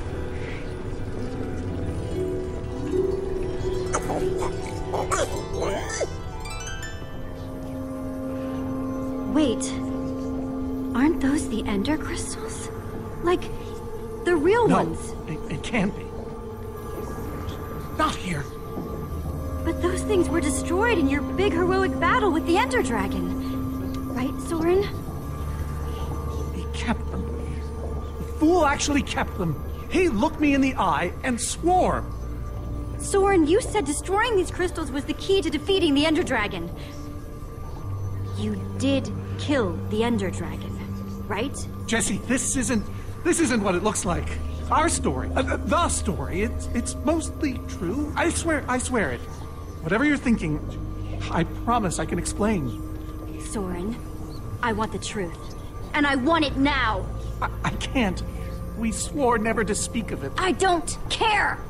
Wait, aren't those the Ender crystals? Like, the real ones? It can't be. Not here. But those things were destroyed in your big heroic battle with the Ender Dragon. Right, Soren? He kept them. The fool actually kept them. He looked me in the eye and swore. Soren, you said destroying these crystals was the key to defeating the Ender Dragon. You did kill the Ender Dragon, right? Jesse, this isn't what it looks like. Our story, the story, it's mostly true. I swear it. Whatever you're thinking, I promise I can explain. Soren, I want the truth. And I want it now! I can't. We swore never to speak of it. I don't care!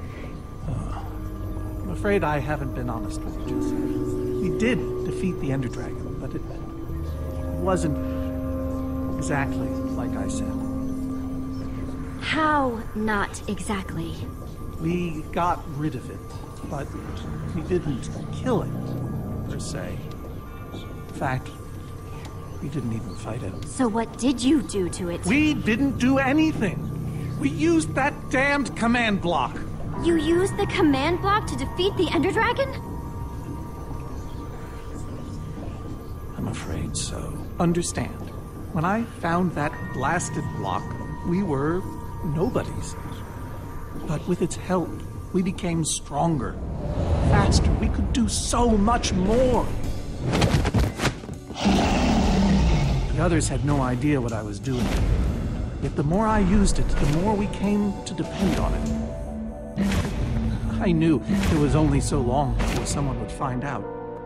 I'm afraid I haven't been honest with you, Jesse. We did defeat the Ender Dragon, but it wasn't exactly like I said. How not exactly? We got rid of it, but we didn't kill it, per se. In fact, we didn't even fight it. So what did you do to it? We didn't do anything. We used that damned command block. You used the command block to defeat the Ender Dragon? I'm afraid so. Understand, when I found that blasted block, we were nobodies. But with its help, we became stronger, faster. We could do so much more. The others had no idea what I was doing. Yet the more I used it, the more we came to depend on it. I knew it was only so long before someone would find out.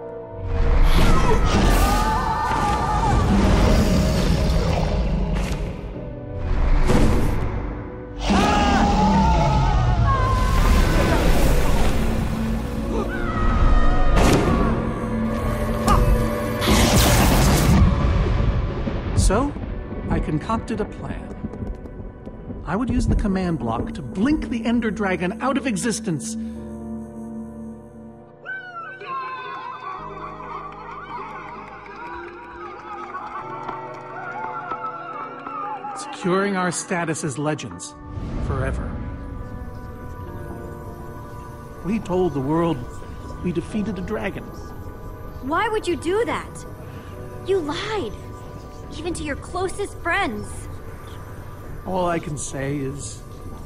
So, I concocted a plan. I would use the command block to blink the Ender Dragon out of existence. Securing our status as legends forever. We told the world we defeated a dragon. Why would you do that? You lied. Even to your closest friends. All I can say is,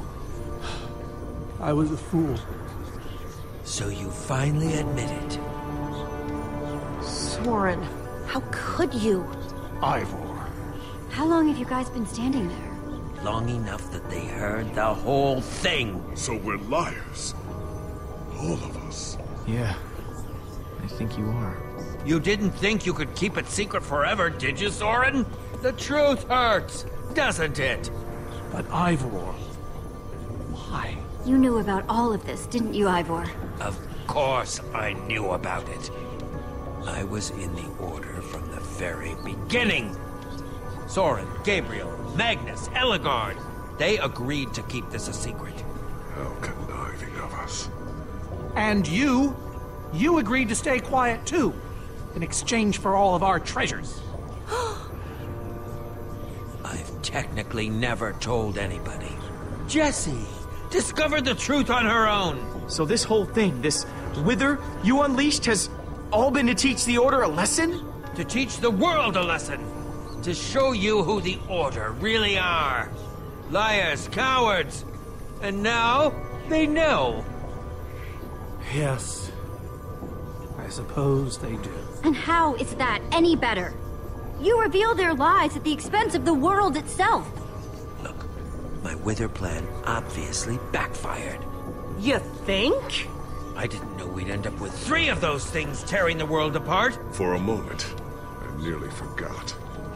I was a fool. So you finally admit it. Soren, how could you? Ivor. How long have you guys been standing there? Long enough that they heard the whole thing. So we're liars. All of us. Yeah, I think you are. You didn't think you could keep it secret forever, did you, Soren? The truth hurts, doesn't it? But Ivor, why? You knew about all of this, didn't you, Ivor? Of course I knew about it. I was in the Order from the very beginning. Soren, Gabriel, Magnus, Ellegaard, they agreed to keep this a secret. How conniving of us. And you agreed to stay quiet too, in exchange for all of our treasures. I've technically never told anybody. Jessie discovered the truth on her own. So this whole thing, this wither you unleashed, has all been to teach the Order a lesson? To teach the world a lesson. To show you who the Order really are. Liars, cowards. And now, they know. Yes. I suppose they do. And how is that any better? You reveal their lies at the expense of the world itself. Look, my wither plan obviously backfired. You think? I didn't know we'd end up with 3 of those things tearing the world apart. For a moment, I nearly forgot.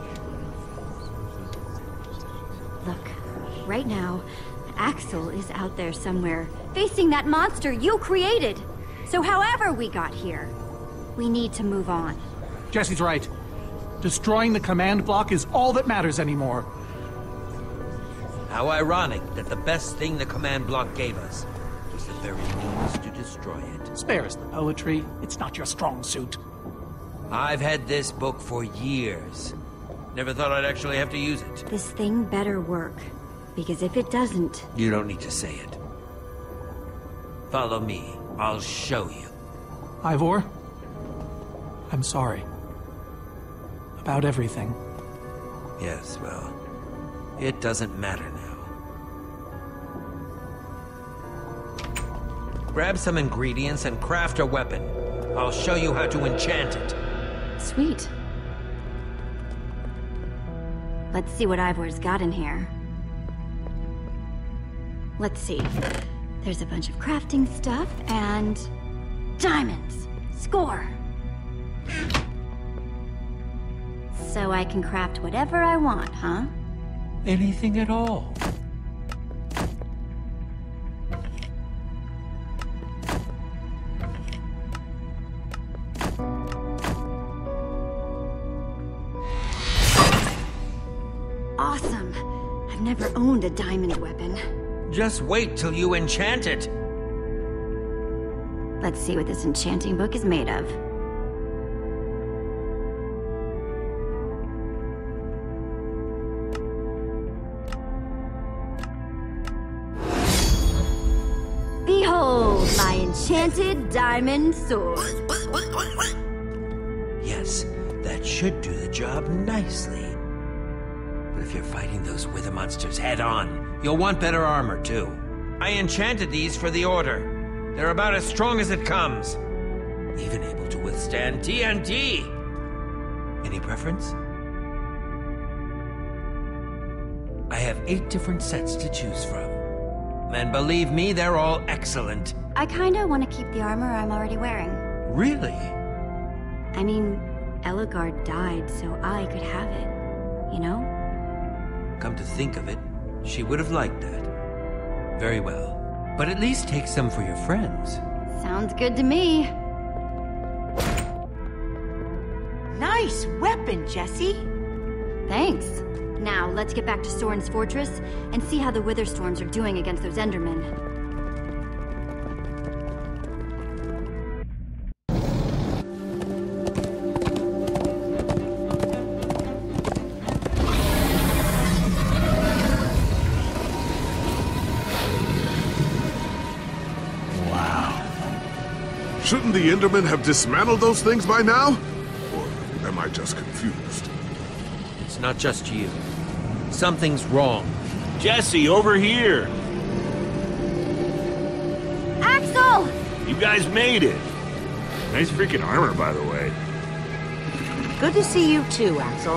Look, right now, Axel is out there somewhere, facing that monster you created. So however we got here, we need to move on. Jessie's right. Destroying the command block is all that matters anymore. How ironic that the best thing the command block gave us was the very means to destroy it. Spares the poetry. It's not your strong suit. I've had this book for years. Never thought I'd actually have to use it. This thing better work, because if it doesn't... You don't need to say it. Follow me. I'll show you. Ivor, I'm sorry. About everything. Yes, well, it doesn't matter now. Grab some ingredients and craft a weapon. I'll show you how to enchant it. Sweet. Let's see what Ivor's got in here. Let's see. There's a bunch of crafting stuff and... diamonds! Score! So I can craft whatever I want, huh? Anything at all. Awesome! I've never owned a diamond weapon. Just wait till you enchant it. Let's see what this enchanting book is made of. Behold, my enchanted diamond sword. Yes, that should do the job nicely. But if you're fighting those wither monsters head-on, you'll want better armor, too. I enchanted these for the Order. They're about as strong as it comes. Even able to withstand TNT. Any preference? I have 8 different sets to choose from. And believe me, they're all excellent. I kinda want to keep the armor I'm already wearing. Really? I mean, Ellegaard died so I could have it, you know? Come to think of it, she would have liked that. Very well. But at least take some for your friends. Sounds good to me. Nice weapon, Jesse. Thanks. Now, let's get back to Soren's fortress and see how the Witherstorms are doing against those Endermen. Shouldn't the Endermen have dismantled those things by now? Or am I just confused? It's not just you. Something's wrong. Jesse, over here! Axel! You guys made it! Nice freaking armor, by the way. Good to see you too, Axel.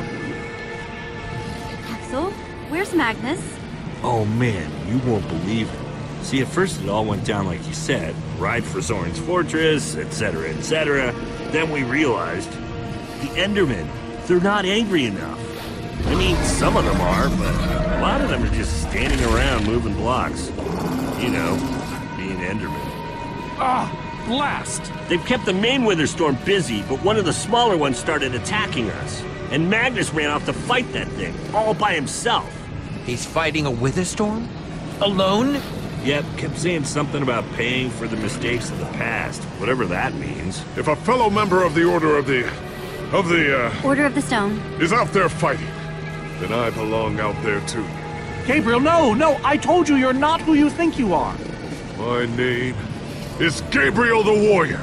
Axel, where's Magnus? Oh man, you won't believe it. See, at first it all went down like you said. Ride for Soren's fortress, etc., etc. Then we realized the Endermen, they're not angry enough. I mean, some of them are, but a lot of them are just standing around moving blocks. You know, being Endermen. Ah, blast! They've kept the main Witherstorm busy, but one of the smaller ones started attacking us. And Magnus ran off to fight that thing, all by himself. He's fighting a Witherstorm? Alone? Yep, kept saying something about paying for the mistakes of the past, whatever that means. If a fellow member of the Order of the Order of the Stone. is out there fighting, then I belong out there too. Gabriel, no, I told you you're not who you think you are. My name is Gabriel the Warrior.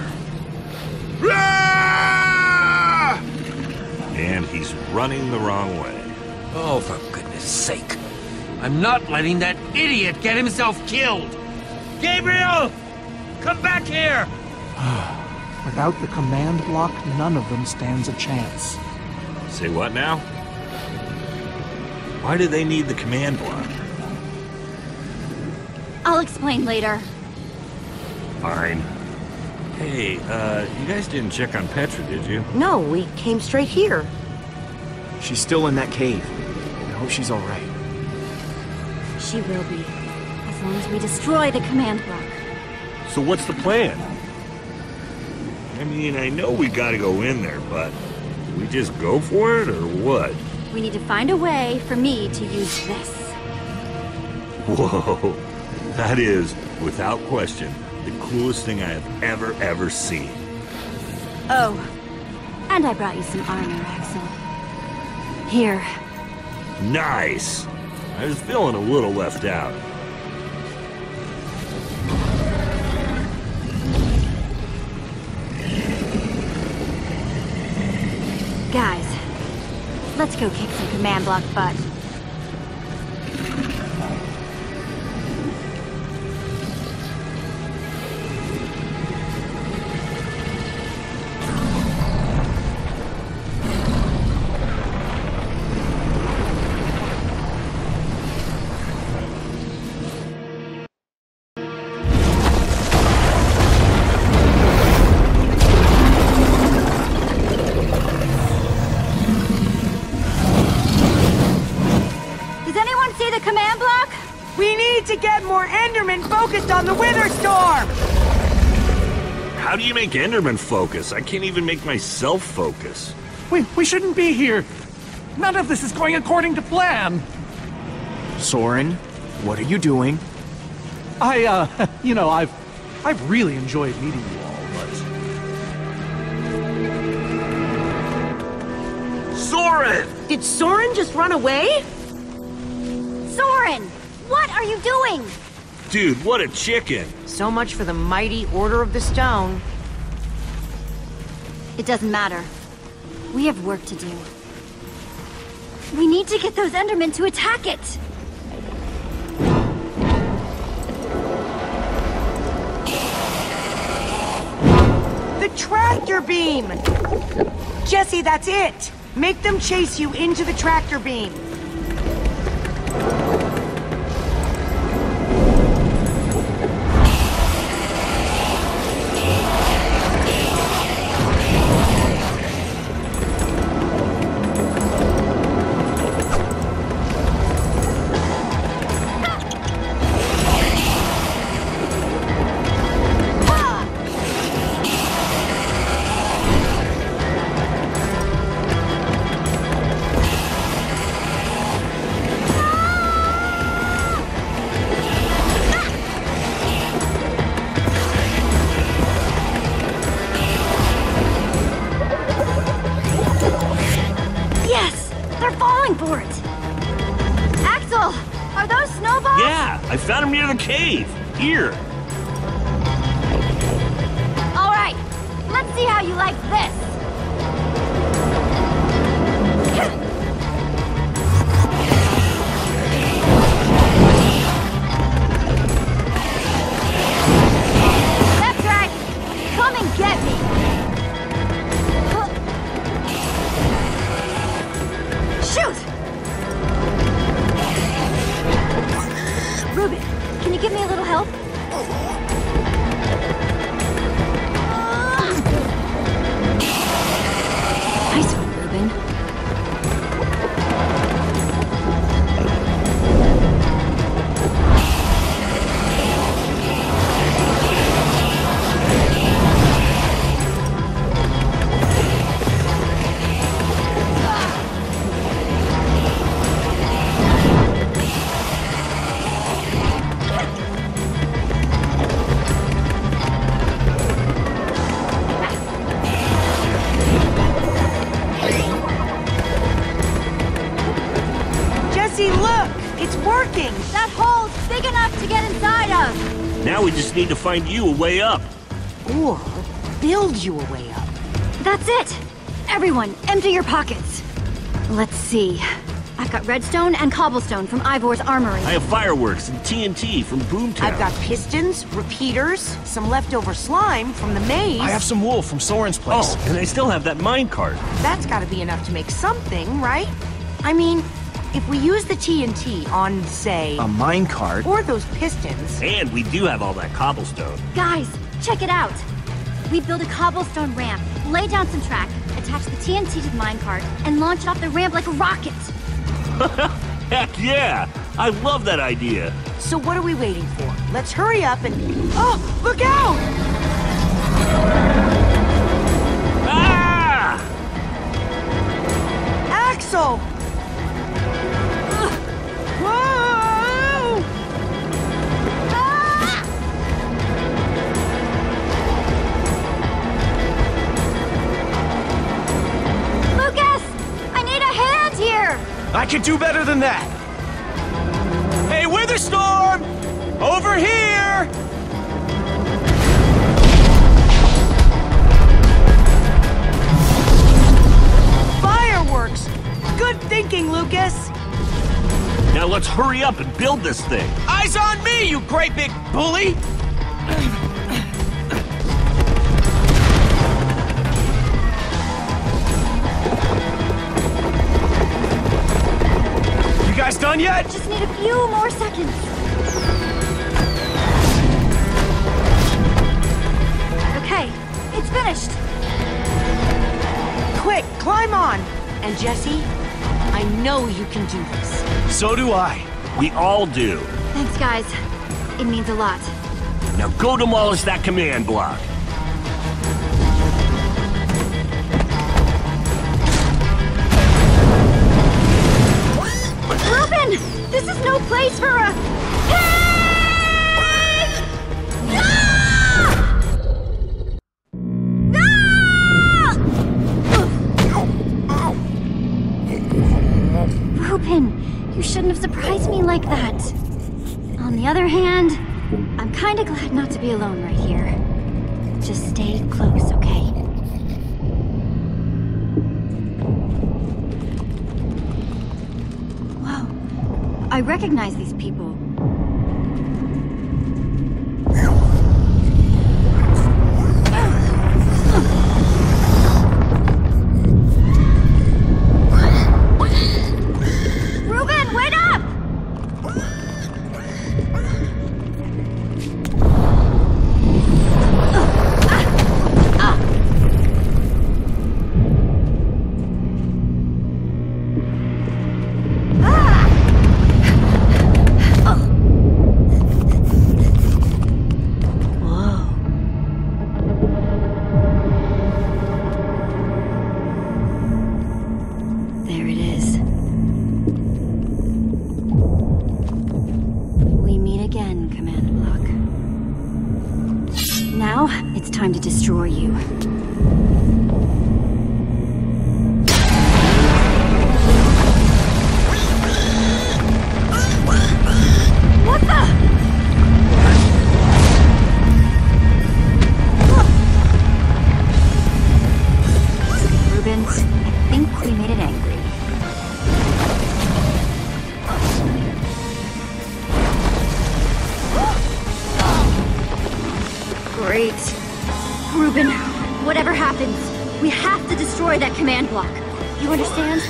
Ah! And he's running the wrong way. Oh, for goodness sake. I'm not letting that idiot get himself killed! Gabriel! Come back here! Without the command block, none of them stands a chance. Say what now? Why do they need the command block? I'll explain later. Fine. Hey, you guys didn't check on Petra, did you? No, we came straight here. She's still in that cave. I hope she's alright. She will be, as long as we destroy the command block. So what's the plan? I mean, I know we gotta go in there, but do we just go for it, or what? We need to find a way for me to use this. Whoa, that is, without question, the coolest thing I have ever seen. Oh, and I brought you some armor, Axel. Here. Nice! I was feeling a little left out. Guys, let's go kick some command block butt. Focused on the Witherstorm! How do you make Enderman focus? I can't even make myself focus. We shouldn't be here. None of this is going according to plan. Soren, what are you doing? You know, I've really enjoyed meeting you all, but... Soren! Did Soren just run away? Soren! What are you doing? Dude, what a chicken! So much for the mighty Order of the Stone. It doesn't matter. We have work to do. We need to get those Endermen to attack it! The tractor beam! Jesse, that's it! Make them chase you into the tractor beam. falling for it! Axel! Are those snowballs? Yeah, I found them near the cave. Here. Alright, let's see how you like this! That's right! Come and get me! Shoot! Ruben, can you give me a little help? Nice one, Ruben. That hole's big enough to get inside of! Now we just need to find you a way up. Or build you a way up. That's it! Everyone, empty your pockets. Let's see. I've got redstone and cobblestone from Ivor's armory. I have fireworks and TNT from Boomtown. I've got pistons, repeaters, some leftover slime from the maze. I have some wool from Soren's place. Oh, and I still have that minecart. That's gotta be enough to make something, right? I mean, if we use the TNT on, say... A minecart? Or those pistons... And we do have all that cobblestone. Guys, check it out. We build a cobblestone ramp, lay down some track, attach the TNT to the minecart, and launch it off the ramp like a rocket. Heck yeah! I love that idea. So what are we waiting for? Let's hurry up and... Oh, look out! Ah! Axel! Whoa! Ah! Lucas! I need a hand here! I could do better than that! Hey, Witherstorm! Over here! Fireworks! Good thinking, Lucas! Now let's hurry up and build this thing. Eyes on me, you great big bully! You guys done yet? Just need a few more seconds. Okay, it's finished. Quick, climb on! And Jesse, I know you can do this. So do I. We all do. Thanks, guys. It means a lot. Now go demolish that command block. Ruben! This is no place for a... Hey! Ah! Ah! Ruben, you shouldn't have surprised me like that. On the other hand, I'm kinda glad not to be alone right here. Just stay close, okay? Whoa. I recognize these people. Ruben, wait up! There it is. We meet again, Command Block. Now, it's time to destroy you. block. You understand?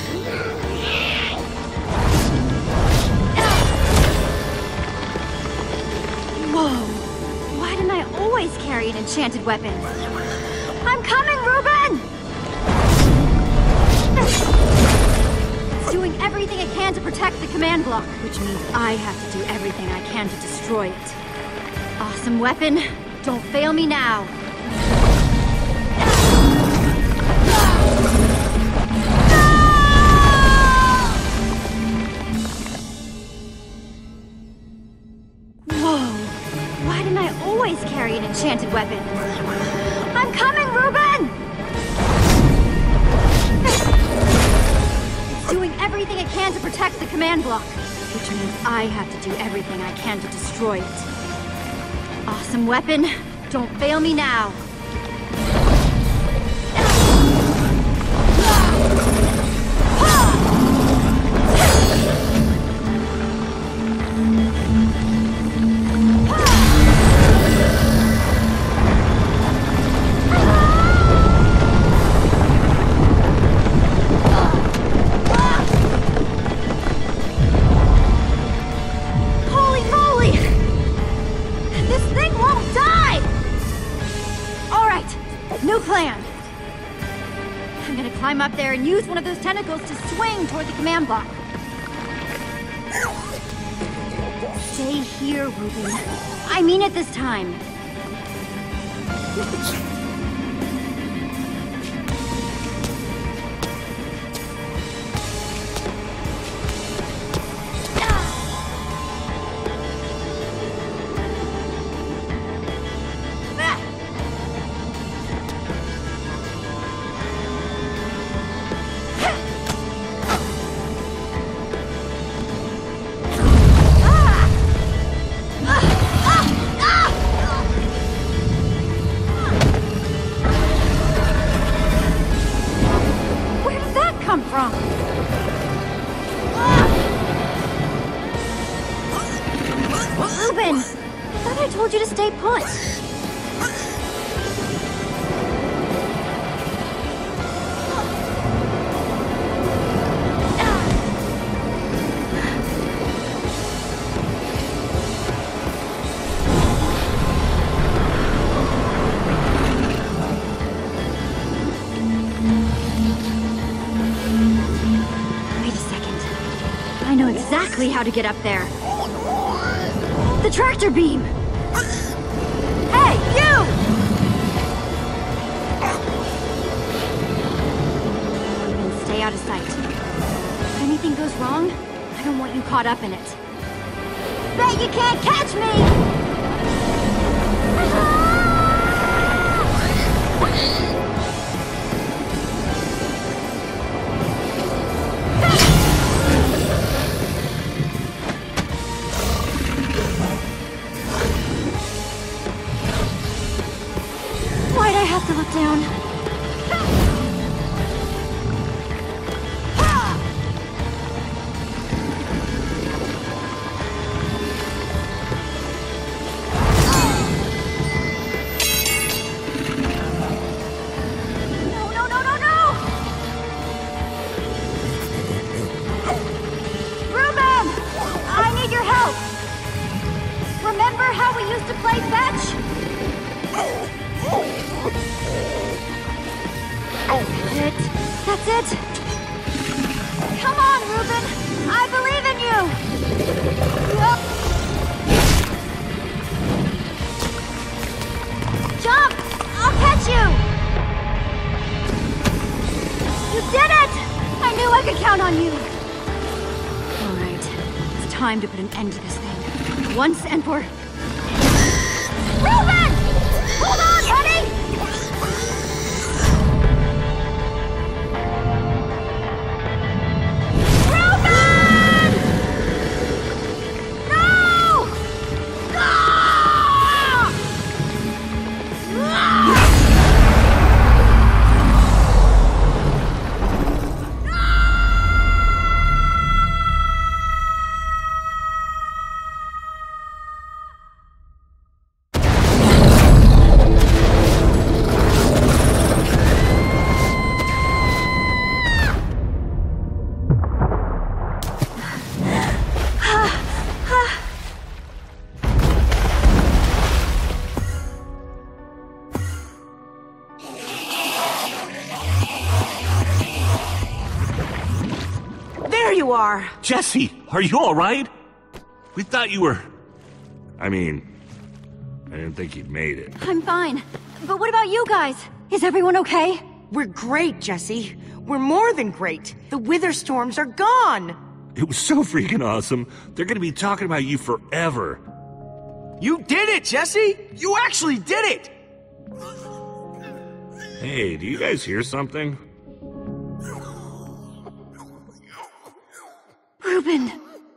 Whoa! Why didn't I always carry an enchanted weapon? I'm coming, Reuben! It's doing everything it can to protect the command block, which means I have to do everything I can to destroy it. Awesome weapon. Don't fail me now. Carry an enchanted weapon. I'm coming, Reuben! It's doing everything it can to protect the command block, which means I have to do everything I can to destroy it. Awesome weapon. Don't fail me now. Climb up there and use one of those tentacles to swing toward the command block. Stay here, Reuben. I mean it this time. How to get up there. The tractor beam! Hey, you! Even stay out of sight. If anything goes wrong, I don't want you caught up in it. Bet you can't catch me! Down. Reuben! I need your help! Remember how we used to play fetch? That's it. Come on, Reuben. I believe in you. Jump! I'll catch you. You did it! I knew I could count on you. All right. It's time to put an end to this thing. Once and for... Reuben! Hold on, buddy! you are! Jesse, are you alright? We thought you were... I mean, I didn't think you'd made it. I'm fine. But what about you guys? Is everyone okay? We're great, Jesse. We're more than great. The Wither Storms are gone! It was so freaking awesome. They're gonna be talking about you forever. You did it, Jesse! You actually did it! Hey, do you guys hear something? Reuben!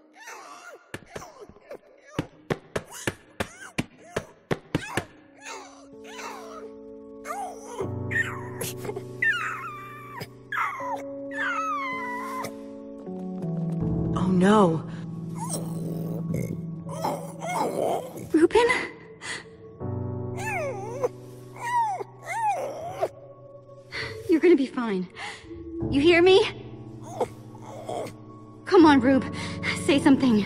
Oh no. Reuben? You're gonna be fine. You hear me? Come on, Rube. Say something.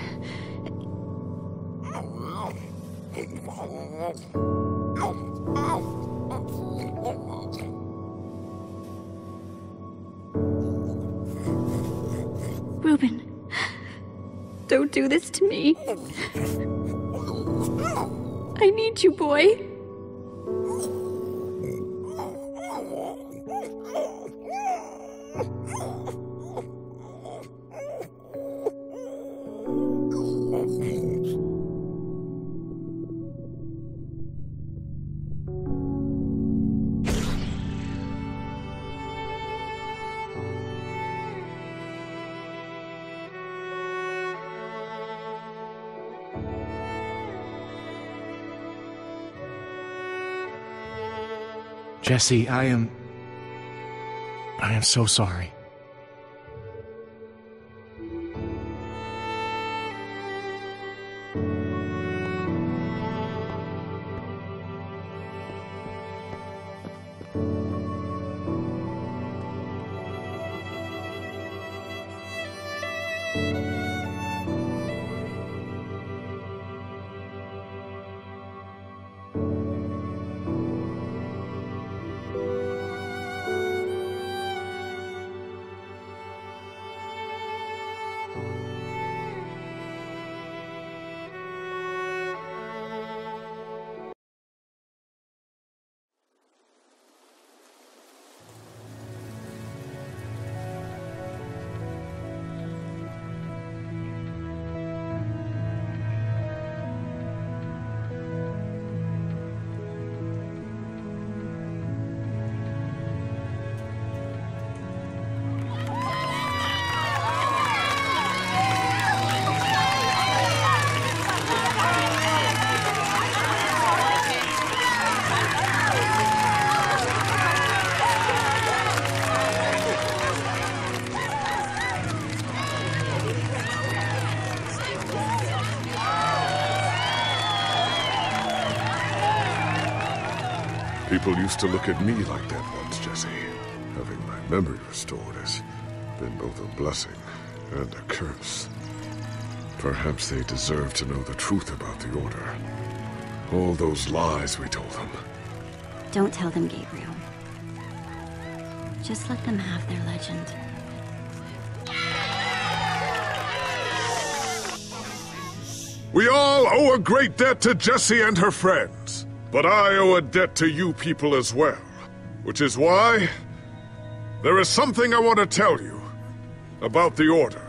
Reuben, don't do this to me. I need you, boy. Jesse, I am so sorry. People used to look at me like that once, Jesse. Having my memory restored has been both a blessing and a curse. Perhaps they deserve to know the truth about the Order. All those lies we told them. Don't tell them, Gabriel. Just let them have their legend. We all owe a great debt to Jessie and her friends. But I owe a debt to you people as well. Which is why there is something I want to tell you about the Order.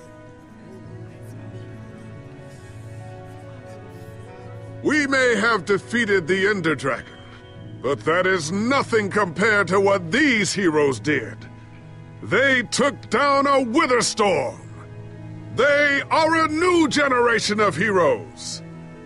We may have defeated the Ender Dragon, but that is nothing compared to what these heroes did. They took down a Wither Storm. They are a new generation of heroes.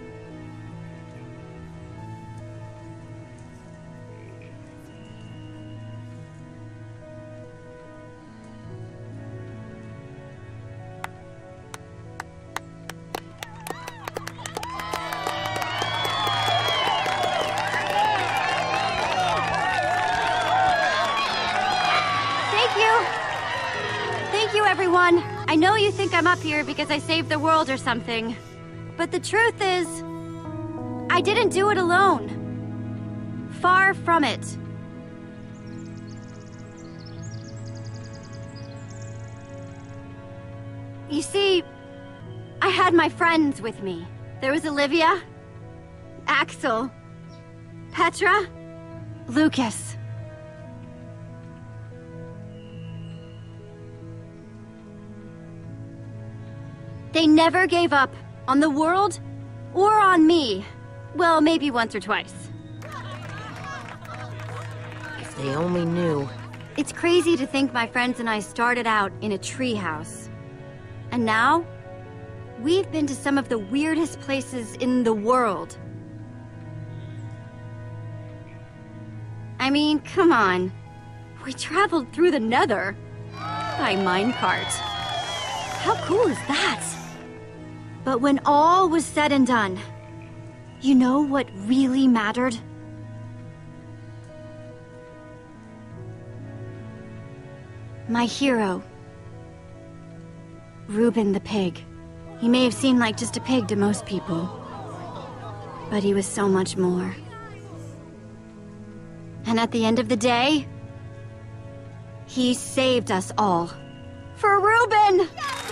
Thank you, everyone. I know you think I'm up here because I saved the world or something. But the truth is, I didn't do it alone. Far from it. You see, I had my friends with me. There was Olivia, Axel, Petra, Lucas. They never gave up on the world or on me. Well, maybe once or twice. If they only knew. It's crazy to think my friends and I started out in a treehouse. And now, we've been to some of the weirdest places in the world. I mean, come on. We traveled through the Nether by minecart. How cool is that? But when all was said and done, you know what really mattered? My hero. Reuben the pig. He may have seemed like just a pig to most people, but he was so much more. And at the end of the day, he saved us all. For Reuben!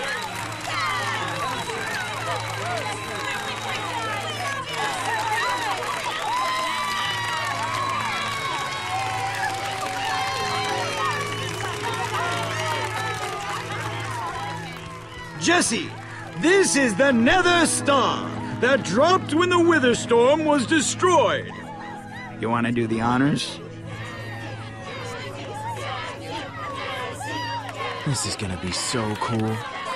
Jesse, this is the Nether Star that dropped when the Wither Storm was destroyed. You want to do the honors? This is gonna be so cool.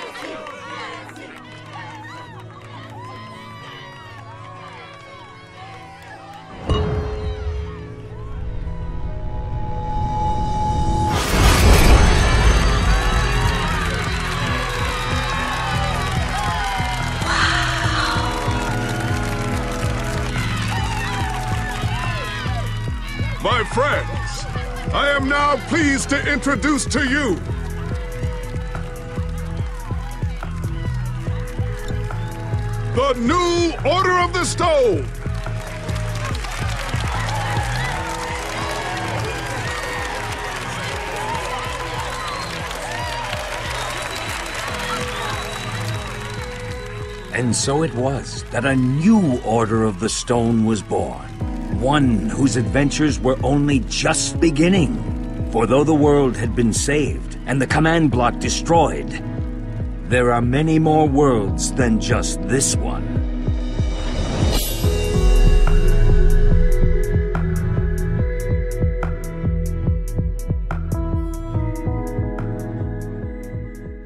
My friends, I am now pleased to introduce to you the new Order of the Stone. And so it was that a new Order of the Stone was born. One whose adventures were only just beginning. For though the world had been saved and the command block destroyed, there are many more worlds than just this one.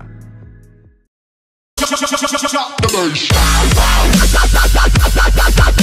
Shut the